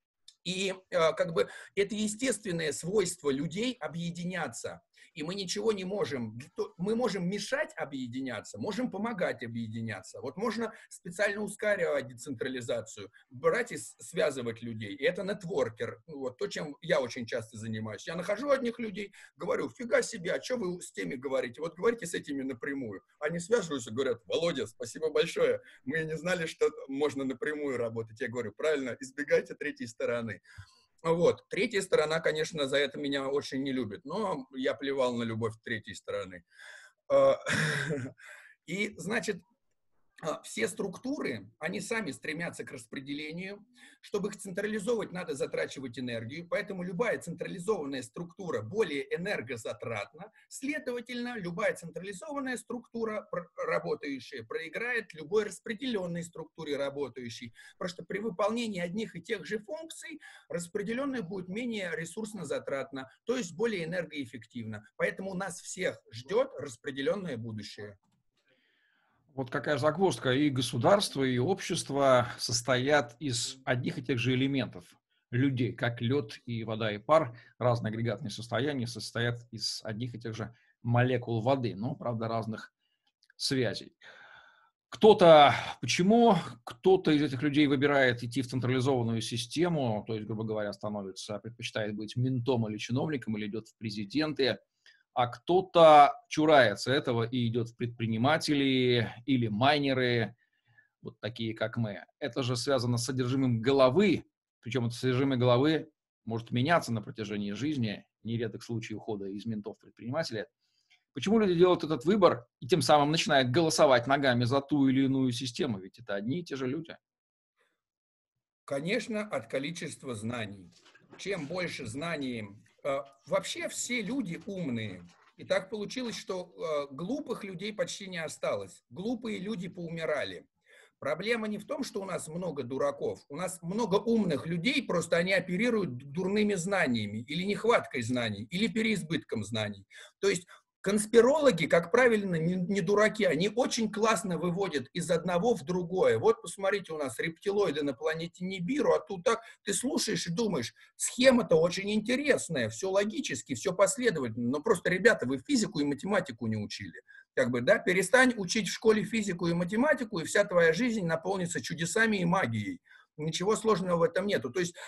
B: И э, как бы это естественное свойство людей объединяться. И мы ничего не можем. Мы можем мешать объединяться, можем помогать объединяться. Вот можно специально ускорять децентрализацию, брать и связывать людей. И это нетворкер. Вот то, чем я очень часто занимаюсь. Я нахожу одних людей, говорю, фига себе, а что вы с теми говорите? Вот говорите с этими напрямую. Они связываются, говорят, Володя, спасибо большое. Мы не знали, что можно напрямую работать. Я говорю, правильно, избегайте третьей стороны. Вот. Третья сторона, конечно, за это меня очень не любит, но я плевал на любовь третьей стороны. И, значит, все структуры, они сами стремятся к распределению. Чтобы их централизовать, надо затрачивать энергию, поэтому любая централизованная структура более энергозатратна. Следовательно, любая централизованная структура, работающая, проиграет любой распределенной структуре работающей. Просто при выполнении одних и тех же функций распределенная будет менее ресурсно затратна, то есть более энергоэффективна. Поэтому нас всех ждет распределенное будущее.
A: Вот какая загвоздка. И государство, и общество состоят из одних и тех же элементов. Людей, как лед и вода и пар, разные агрегатные состояния состоят из одних и тех же молекул воды, но, правда, разных связей. Кто-то, почему кто-то из этих людей выбирает идти в централизованную систему, то есть, грубо говоря, становится, предпочитает быть ментом или чиновником, или идет в президенты, а кто-то чурается этого и идет в предприниматели или майнеры, вот такие, как мы. Это же связано с содержимым головы, причем это содержимое головы может меняться на протяжении жизни, нередок случай ухода из ментов в предпринимателя. Почему люди делают этот выбор и тем самым начинают голосовать ногами за ту или иную систему? Ведь это одни и те же люди.
B: Конечно, от количества знаний. Чем больше знаний... Вообще все люди умные. И так получилось, что глупых людей почти не осталось. Глупые люди поумирали. Проблема не в том, что у нас много дураков. У нас много умных людей, просто они оперируют дурными знаниями, или нехваткой знаний, или переизбытком знаний. То есть конспирологи, как правильно, не, не дураки, они очень классно выводят из одного в другое. Вот посмотрите, у нас рептилоиды на планете Нибиру, а тут так ты слушаешь и думаешь, схема-то очень интересная, все логически, все последовательно, но просто, ребята, вы физику и математику не учили. Как бы, да, перестань учить в школе физику и математику, и вся твоя жизнь наполнится чудесами и магией. Ничего сложного в этом нету. То есть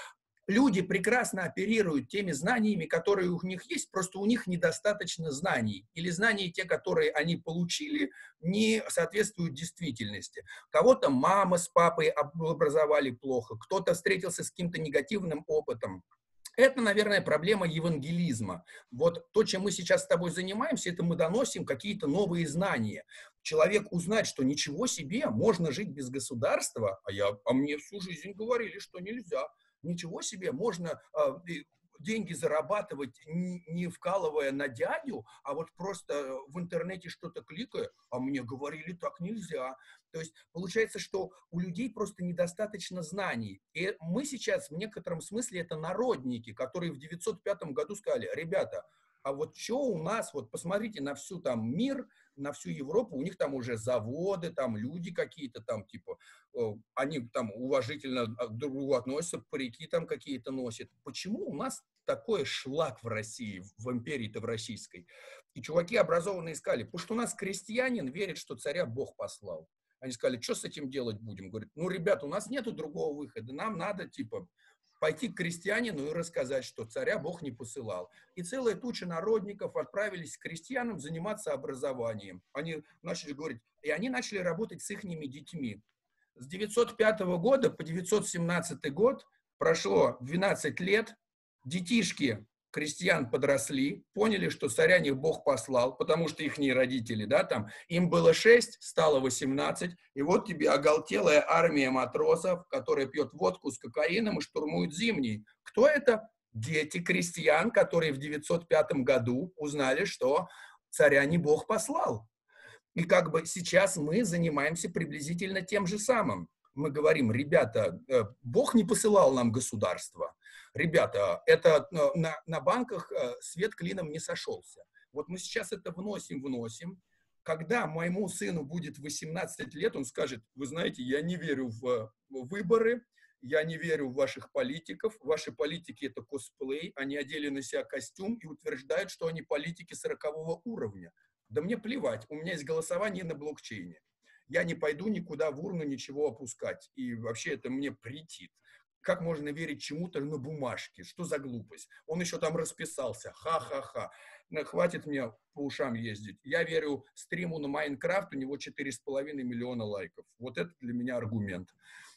B: люди прекрасно оперируют теми знаниями, которые у них есть, просто у них недостаточно знаний. Или знания, те, которые они получили, не соответствуют действительности. Кого-то мама с папой образовали плохо, кто-то встретился с каким-то негативным опытом. Это, наверное, проблема евангелизма. Вот то, чем мы сейчас с тобой занимаемся, это мы доносим какие-то новые знания. Человек узнать, что ничего себе, можно жить без государства, а, я, а мне всю жизнь говорили, что нельзя. Ничего себе, можно а, деньги зарабатывать, не, не вкалывая на дядю, а вот просто в интернете что-то кликая, а мне говорили, так нельзя. То есть получается, что у людей просто недостаточно знаний. И мы сейчас в некотором смысле это народники, которые в девятьсот пятом году сказали, ребята, а вот что у нас, вот посмотрите на всю там мир, на всю Европу, у них там уже заводы, там люди какие-то там, типа, э, они там уважительно друг к другу относятся, парики там какие-то носят. Почему у нас такой шлак в России, в империи-то в российской? И чуваки образованные сказали, потому что у нас крестьянин верит, что царя Бог послал. Они сказали, что с этим делать будем? Говорят, ну, ребята, у нас нету другого выхода, нам надо, типа, пойти к крестьянину и рассказать, что царя Бог не посылал. И целая туча народников отправились к крестьянам заниматься образованием. Они начали говорить, и они начали работать с ихними детьми. С девятьсот пятого года по девятьсот семнадцатый год прошло двенадцать лет, детишки крестьян подросли, поняли, что царя не Бог послал, потому что ихние родители, да, там, им было шесть, стало восемнадцать, и вот тебе оголтелая армия матросов, которая пьет водку с кокаином и штурмует Зимний. Кто это? Дети крестьян, которые в девятьсот пятом году узнали, что царя не Бог послал. И как бы сейчас мы занимаемся приблизительно тем же самым. Мы говорим, ребята, Бог не посылал нам государство. Ребята, это на, на банках свет клином не сошелся. Вот мы сейчас это вносим, вносим. Когда моему сыну будет восемнадцать лет, он скажет, вы знаете, я не верю в выборы, я не верю в ваших политиков, ваши политики это косплей, они одели на себя костюм и утверждают, что они политики сорокового уровня. Да мне плевать, у меня есть голосование на блокчейне. Я не пойду никуда в урну ничего опускать. И вообще это мне претит. Как можно верить чему-то на бумажке? Что за глупость? Он еще там расписался. Ха-ха-ха. Хватит мне по ушам ездить. Я верю стриму на Майнкрафт, у него четыре с половиной миллиона лайков. Вот это для меня аргумент.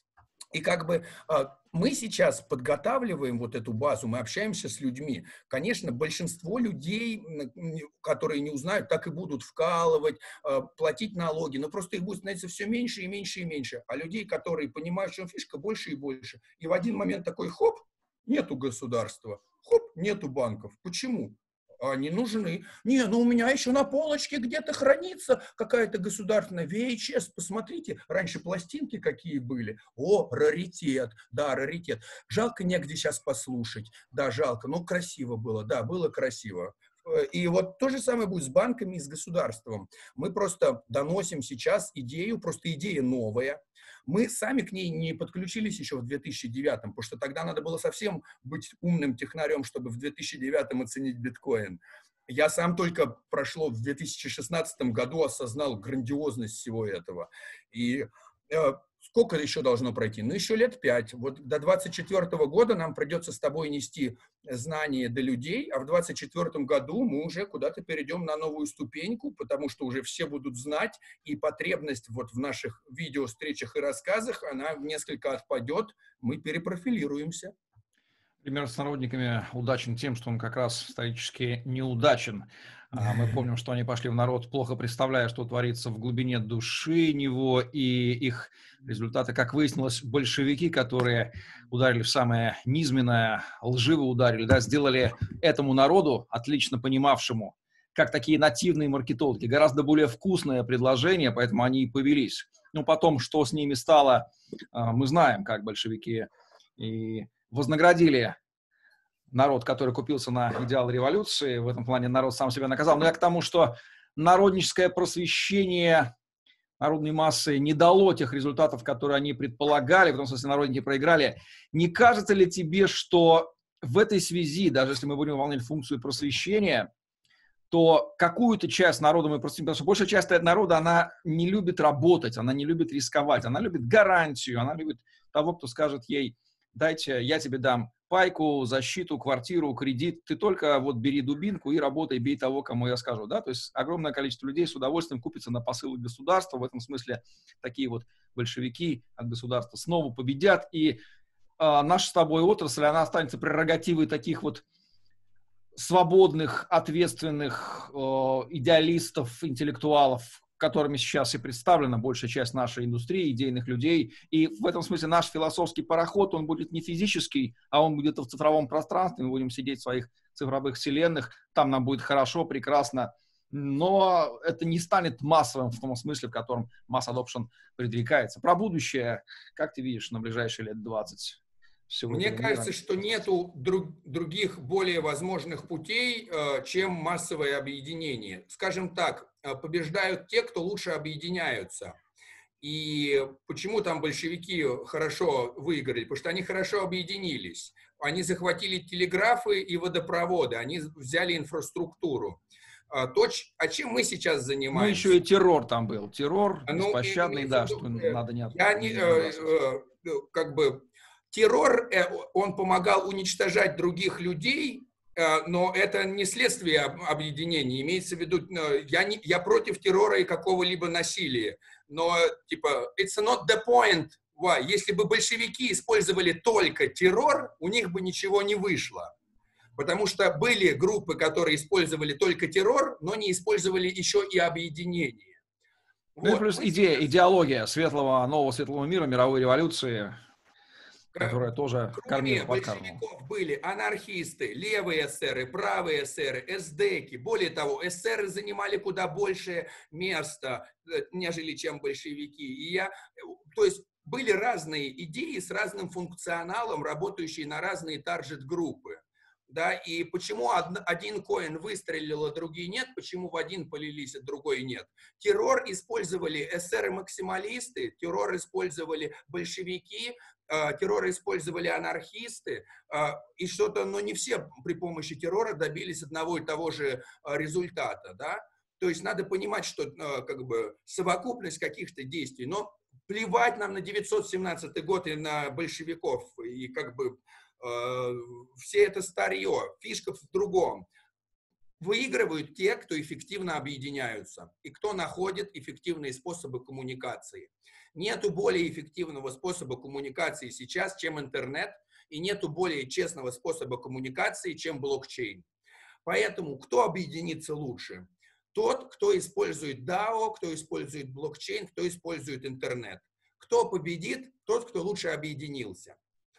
B: И как бы мы сейчас подготавливаем вот эту базу, мы общаемся с людьми. Конечно, большинство людей, которые не узнают, так и будут вкалывать, платить налоги, но просто их будет становиться все меньше и меньше и меньше. А людей, которые понимают, в чем фишка, больше и больше. И в один момент такой хоп, нету государства, хоп, нету банков. Почему? Они нужны. Не, ну у меня еще на полочке где-то хранится какая-то государственная ви эйч эс. Посмотрите, раньше пластинки какие были. О, раритет. Да, раритет. Жалко негде сейчас послушать. Да, жалко. Ну, красиво было. Да, было красиво. И вот то же самое будет с банками и с государством. Мы просто доносим сейчас идею, просто идея новая. Мы сами к ней не подключились еще в две тысячи девятом, потому что тогда надо было совсем быть умным технарем, чтобы в две тысячи девятом оценить биткоин. Я сам только прошло в две тысячи шестнадцатом году осознал грандиозность всего этого. И э, сколько еще должно пройти? Ну, еще лет пять. Вот до двадцать четвёртого года нам придется с тобой нести знания до людей, а в двадцать четвёртом году мы уже куда-то перейдем на новую ступеньку, потому что уже все будут знать, и потребность вот в наших видео, встречах и рассказах, она несколько отпадет, мы перепрофилируемся.
A: Пример с народниками удачен тем, что он как раз исторически неудачен. Мы помним, что они пошли в народ, плохо представляя, что творится в глубине души него, и их результаты, как выяснилось, большевики, которые ударили в самое низменное, лживо ударили, да, сделали этому народу, отлично понимавшему, как такие нативные маркетологи, гораздо более вкусное предложение, поэтому они и повелись. Ну, потом, что с ними стало, мы знаем, как большевики и вознаградили народ, который купился на идеал революции. В этом плане народ сам себя наказал. Но я к тому, что народническое просвещение народной массы не дало тех результатов, которые они предполагали, в том смысле народники проиграли. Не кажется ли тебе, что в этой связи, даже если мы будем выполнять функцию просвещения, то какую-то часть народа мы просвещаем, потому что большая часть народа, она не любит работать, она не любит рисковать, она любит гарантию, она любит того, кто скажет ей: дайте, я тебе дам пайку, защиту, квартиру, кредит. Ты только вот бери дубинку и работай, бей того, кому я скажу. Да? То есть огромное количество людей с удовольствием купится на посылы государства. В этом смысле такие вот большевики от государства снова победят. И э, наша с тобой отрасль, она останется прерогативой таких вот свободных, ответственных э, идеалистов, интеллектуалов, которыми сейчас и представлена большая часть нашей индустрии, идейных людей. И в этом смысле наш философский пароход, он будет не физический, а он будет в цифровом пространстве. Мы будем сидеть в своих цифровых вселенных, там нам будет хорошо, прекрасно. Но это не станет массовым в том смысле, в котором масс adoption предрекается. Про будущее, как ты видишь, на ближайшие лет двадцать? Всего
B: Мне
A: этого
B: кажется,
A: мира?
B: что нету друг, других более возможных путей, э, чем массовое объединение. Скажем так, э, побеждают те, кто лучше объединяются. И почему там большевики хорошо выиграли? Потому что они хорошо объединились. Они захватили телеграфы и водопроводы, они взяли инфраструктуру. А, то, а чем мы сейчас
A: Ну,
B: занимаемся?
A: еще и террор там был. Террор
B: Ну,
A: беспощадный,
B: имеется в
A: да,
B: виду,
A: что
B: э,
A: надо не,
B: я не,
A: не
B: э,
A: забрасывать.
B: э, как бы, террор, э, он помогал уничтожать других людей, э, но это не следствие об- объединения. Имеется в виду, э, я, не, я против террора и какого-либо насилия, но, типа, it's not the point. Why? Если бы большевики использовали только террор, у них бы ничего не вышло. Потому что были группы, которые использовали только террор, но не использовали еще и объединение.
A: Ну и
B: Вот,
A: плюс
B: мы
A: идея,
B: сейчас,
A: идеология светлого, нового светлого мира, мировой революции,
B: э,
A: которая тоже
B: кроме
A: кормила, подкармливала.
B: большевиков были анархисты, левые эсеры, правые эсеры, эсдеки. Более того, эсеры занимали куда большее место, э, нежели чем большевики. И я, э, то есть были разные идеи с разным функционалом, работающие на разные таргет-группы. Да, и почему од- один коин выстрелил, а другие нет, почему в один полились, а другой нет. Террор использовали эсеры-максималисты, террор использовали большевики, э, террор использовали анархисты, э, и что-то, но не все при помощи террора добились одного и того же э, результата, да. То есть надо понимать, что э, как бы совокупность каких-то действий, но плевать нам на девятьсот семнадцатый год и на большевиков, и как бы э, все это старье, фишка в другом. Выигрывают те, кто эффективно объединяются и кто находит эффективные способы коммуникации. Нету более эффективного способа коммуникации сейчас, чем интернет, и нету более честного способа коммуникации, чем блокчейн. Поэтому кто объединится лучше? Тот, кто использует дао, кто использует блокчейн, кто использует интернет. Кто победит? Тот, кто лучше объединился.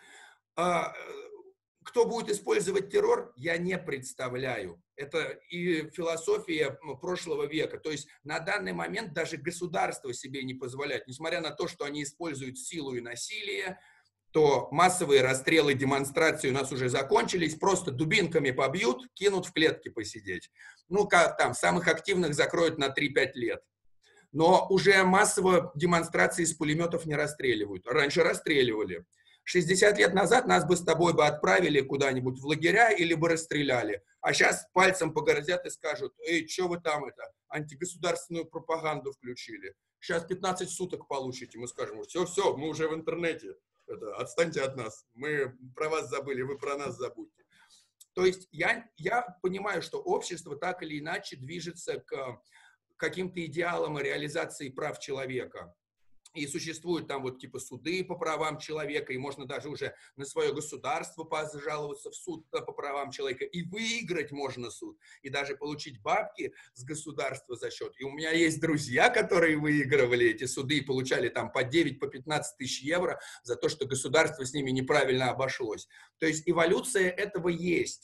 B: А, кто будет использовать террор, я не представляю. Это и философия прошлого века. То есть на данный момент даже государство себе не позволяет, несмотря на то, что они используют силу и насилие, то массовые расстрелы, демонстрации у нас уже закончились, просто дубинками побьют, кинут в клетки посидеть. Ну, как там, самых активных закроют на три-пять лет. Но уже массово демонстрации из пулеметов не расстреливают. Раньше расстреливали. шестьдесят лет назад нас бы с тобой бы отправили куда-нибудь в лагеря или бы расстреляли. А сейчас пальцем погрозят и скажут: эй, что вы там это, антигосударственную пропаганду включили. Сейчас пятнадцать суток получите. Мы скажем: все, все, мы уже в интернете. Это, отстаньте от нас. Мы про вас забыли, вы про нас забудьте. То есть я, я понимаю, что общество так или иначе движется к каким-то идеалам и реализации прав человека. И существуют там вот типа суды по правам человека, и можно даже уже на свое государство пожаловаться в суд по правам человека, и выиграть можно суд, и даже получить бабки с государства за счет. И у меня есть друзья, которые выигрывали эти суды и получали там по девять, по пятнадцать тысяч евро за то, что государство с ними неправильно обошлось. То есть эволюция этого есть.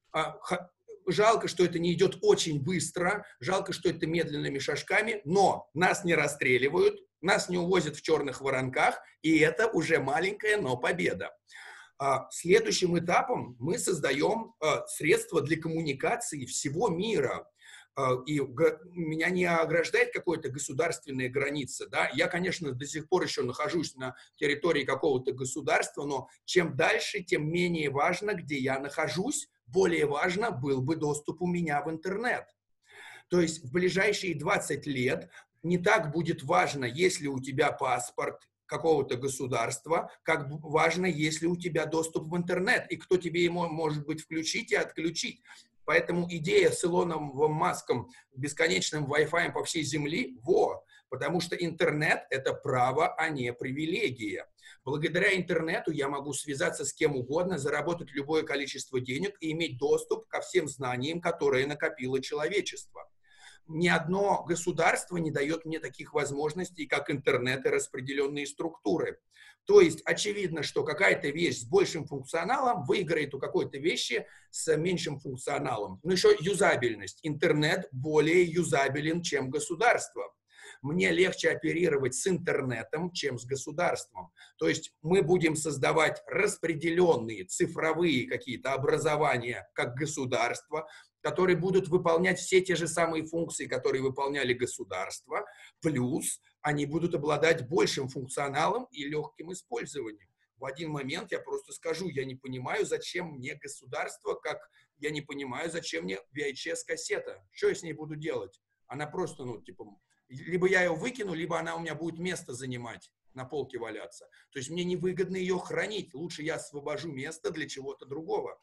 B: Жалко, что это не идет очень быстро, жалко, что это медленными шажками, но нас не расстреливают, нас не увозят в черных воронках, и это уже маленькая, но победа. Следующим этапом мы создаем средства для коммуникации всего мира. И меня не ограждает какая-то государственная граница. Да? Я, конечно, до сих пор еще нахожусь на территории какого-то государства, но чем дальше, тем менее важно, где я нахожусь, более важно был бы доступ у меня в интернет. То есть в ближайшие двадцать лет не так будет важно, есть ли у тебя паспорт, какого-то государства, как важно, если у тебя доступ в интернет, и кто тебе его может быть включить и отключить. Поэтому идея с Илоном Маском, бесконечным Wi-Fi по всей Земле, во, потому что интернет – это право, а не привилегия. Благодаря интернету я могу связаться с кем угодно, заработать любое количество денег и иметь доступ ко всем знаниям, которые накопило человечество. Ни одно государство не дает мне таких возможностей, как интернет и распределенные структуры. То есть очевидно, что какая-то вещь с большим функционалом выиграет у какой-то вещи с меньшим функционалом. Но еще юзабельность. Интернет более юзабелен, чем государство. Мне легче оперировать с интернетом, чем с государством. То есть мы будем создавать распределенные цифровые какие-то образования, как государство, которые будут выполнять все те же самые функции, которые выполняли государства, плюс они будут обладать большим функционалом и легким использованием. В один момент я просто скажу, я не понимаю, зачем мне государство, как я не понимаю, зачем мне ви эйч эс-кассета. Что я с ней буду делать? Она просто, ну, типа, либо я ее выкину, либо она у меня будет место занимать, на полке валяться. То есть мне невыгодно ее хранить. Лучше я освобожу место для чего-то другого.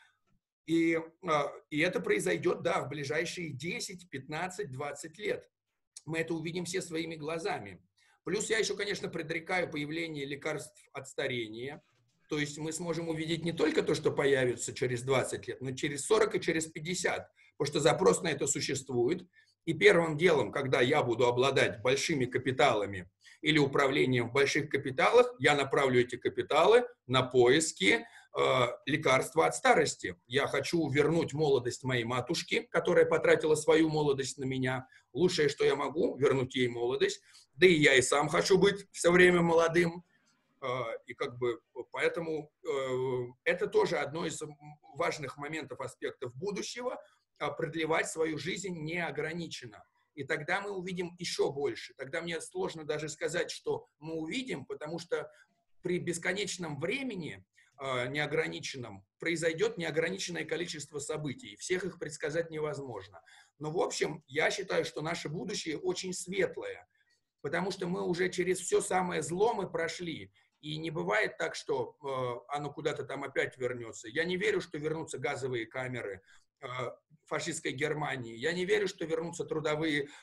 B: И, и это произойдет, да, в ближайшие десять, пятнадцать, двадцать лет. Мы это увидим все своими глазами. Плюс я еще, конечно, предрекаю появление лекарств от старения. То есть мы сможем увидеть не только то, что появится через двадцать лет, но через сорок и через пятьдесят. Потому что запрос на это существует. И первым делом, когда я буду обладать большими капиталами или управлением в больших капиталах, я направлю эти капиталы на поиски лекарства от старости. Я хочу вернуть молодость моей матушке, которая потратила свою молодость на меня. Лучшее, что я могу, вернуть ей молодость. Да и я и сам хочу быть все время молодым. И как бы поэтому это тоже одно из важных моментов, аспектов будущего, продлевать свою жизнь неограниченно. И тогда мы увидим еще больше. Тогда мне сложно даже сказать, что мы увидим, потому что при бесконечном времени неограниченном, произойдет неограниченное количество событий. Всех их предсказать невозможно. Но, в общем, я считаю, что наше будущее очень светлое, потому что мы уже через все самое зло мы прошли. И не бывает так, что э, оно куда-то там опять вернется. Я не верю, что вернутся газовые камеры э, фашистской Германии. Я не верю, что вернутся трудовые э,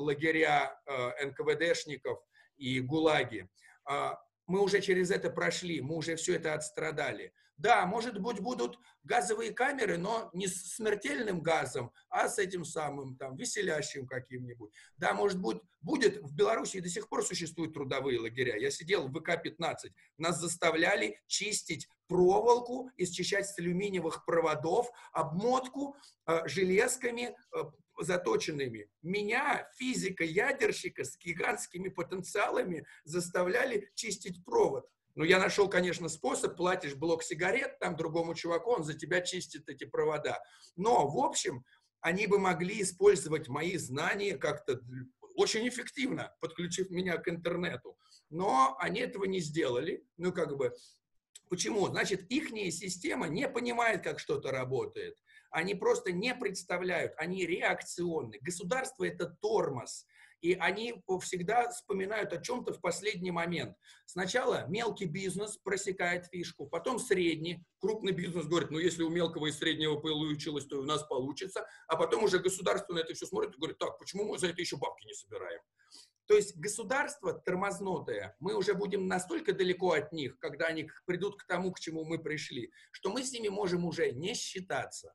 B: лагеря э, эн ка вэ дэшников и гулаги. Э, Мы уже через это прошли, мы уже все это отстрадали. Да, может быть, будут газовые камеры, но не с смертельным газом, а с этим самым там веселящим каким-нибудь. Да, может быть, будет, в Беларуси до сих пор существуют трудовые лагеря. Я сидел в вэ ка пятнадцать, нас заставляли чистить проволоку, исчищать с алюминиевых проводов, обмотку э, железками, э, заточенными. Меня, физика-ядерщика с гигантскими потенциалами, заставляли чистить провод. Ну, я нашел, конечно, способ, платишь блок сигарет там другому чуваку, он за тебя чистит эти провода. Но, в общем, они бы могли использовать мои знания как-то очень эффективно, подключив меня к интернету. Но они этого не сделали. Ну, как бы, почему? Значит, ихняя система не понимает, как что-то работает. Они просто не представляют, они реакционны. Государство – это тормоз. И они всегда вспоминают о чем-то в последний момент. Сначала мелкий бизнес просекает фишку, потом средний. Крупный бизнес говорит, ну если у мелкого и среднего получилось, то и у нас получится. А потом уже государство на это все смотрит и говорит, так, почему мы за это еще бабки не собираем? То есть государство тормознутое, мы уже будем настолько далеко от них, когда они придут к тому, к чему мы пришли, что мы с ними можем уже не считаться.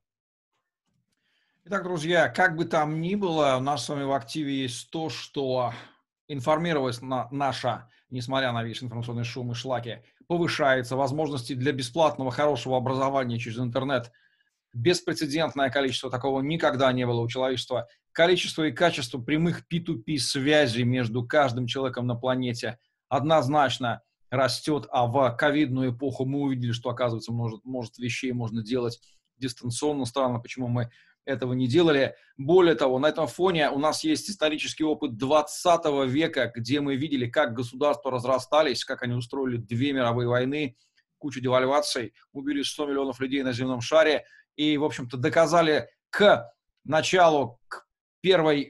A: Итак, друзья, как бы там ни было, у нас с вами в активе есть то, что информированность на, наша, несмотря на весь информационный шум и шлаки, повышается, возможности для бесплатного хорошего образования через интернет, беспрецедентное количество, такого никогда не было у человечества, количество и качество прямых пи ту пи связей между каждым человеком на планете однозначно растет, а в ковидную эпоху мы увидели, что, оказывается, может, может вещей можно делать дистанционно. Странно, почему мы этого не делали. Более того, на этом фоне у нас есть исторический опыт двадцатого века, где мы видели, как государства разрастались, как они устроили две мировые войны, кучу девальваций, убили сто миллионов людей на земном шаре и, в общем-то, доказали к началу, к первой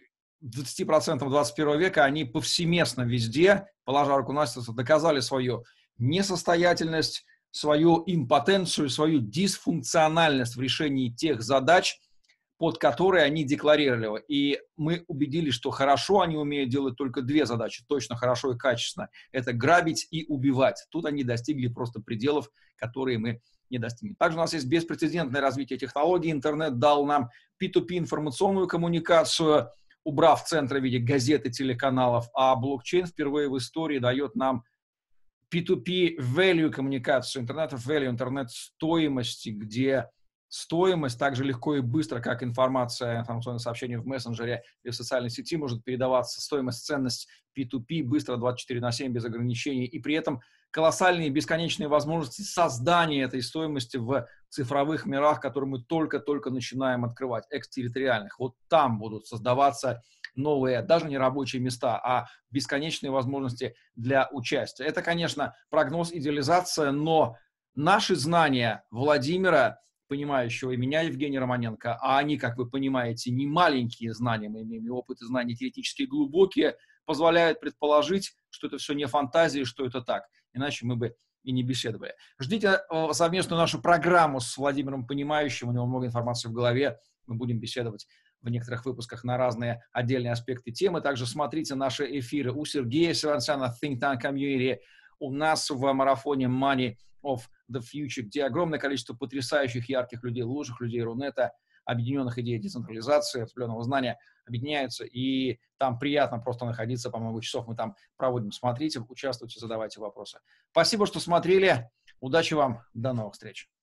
A: двадцати процентам двадцать первого века, они повсеместно везде, положа руку на сердце, доказали свою несостоятельность, свою импотенцию, свою дисфункциональность в решении тех задач, под которые они декларировали. И мы убедились, что хорошо они умеют делать только две задачи, точно, хорошо и качественно. Это грабить и убивать. Тут они достигли просто пределов, которые мы не достигнем. Также у нас есть беспрецедентное развитие технологий. Интернет дал нам пи ту пи информационную коммуникацию, убрав центры в виде газет и телеканалов, а блокчейн впервые в истории дает нам пи ту пи value коммуникацию, интернет value, интернет стоимости, где стоимость так же легко и быстро, как информация, информационное сообщение в мессенджере или в социальной сети, может передаваться, стоимость, ценность пи ту пи быстро двадцать четыре на семь без ограничений, и при этом колоссальные бесконечные возможности создания этой стоимости в цифровых мирах, которые мы только-только начинаем открывать, экстерриториальных. Вот там будут создаваться новые, даже не рабочие места, а бесконечные возможности для участия. Это, конечно, прогноз, идеализация, но наши знания Владимира, понимающего, и меня, Евгения Романенко, а они, как вы понимаете, не маленькие знания, мы имеем и опыт, и знания теоретические глубокие, позволяют предположить, что это все не фантазии, что это так. Иначе мы бы и не беседовали. Ждите э, совместную нашу программу с Владимиром Понимающим, у него много информации в голове, мы будем беседовать в некоторых выпусках на разные отдельные аспекты темы. Также смотрите наши эфиры у Сергея Севансяна Think Tank Community, у нас в марафоне Money of the Future, где огромное количество потрясающих, ярких людей, лучших людей Рунета, объединенных идей децентрализации, распределенного знания, объединяются, и там приятно просто находиться, по много часов мы там проводим. Смотрите, участвуйте, задавайте вопросы. Спасибо, что смотрели. Удачи вам. До новых встреч.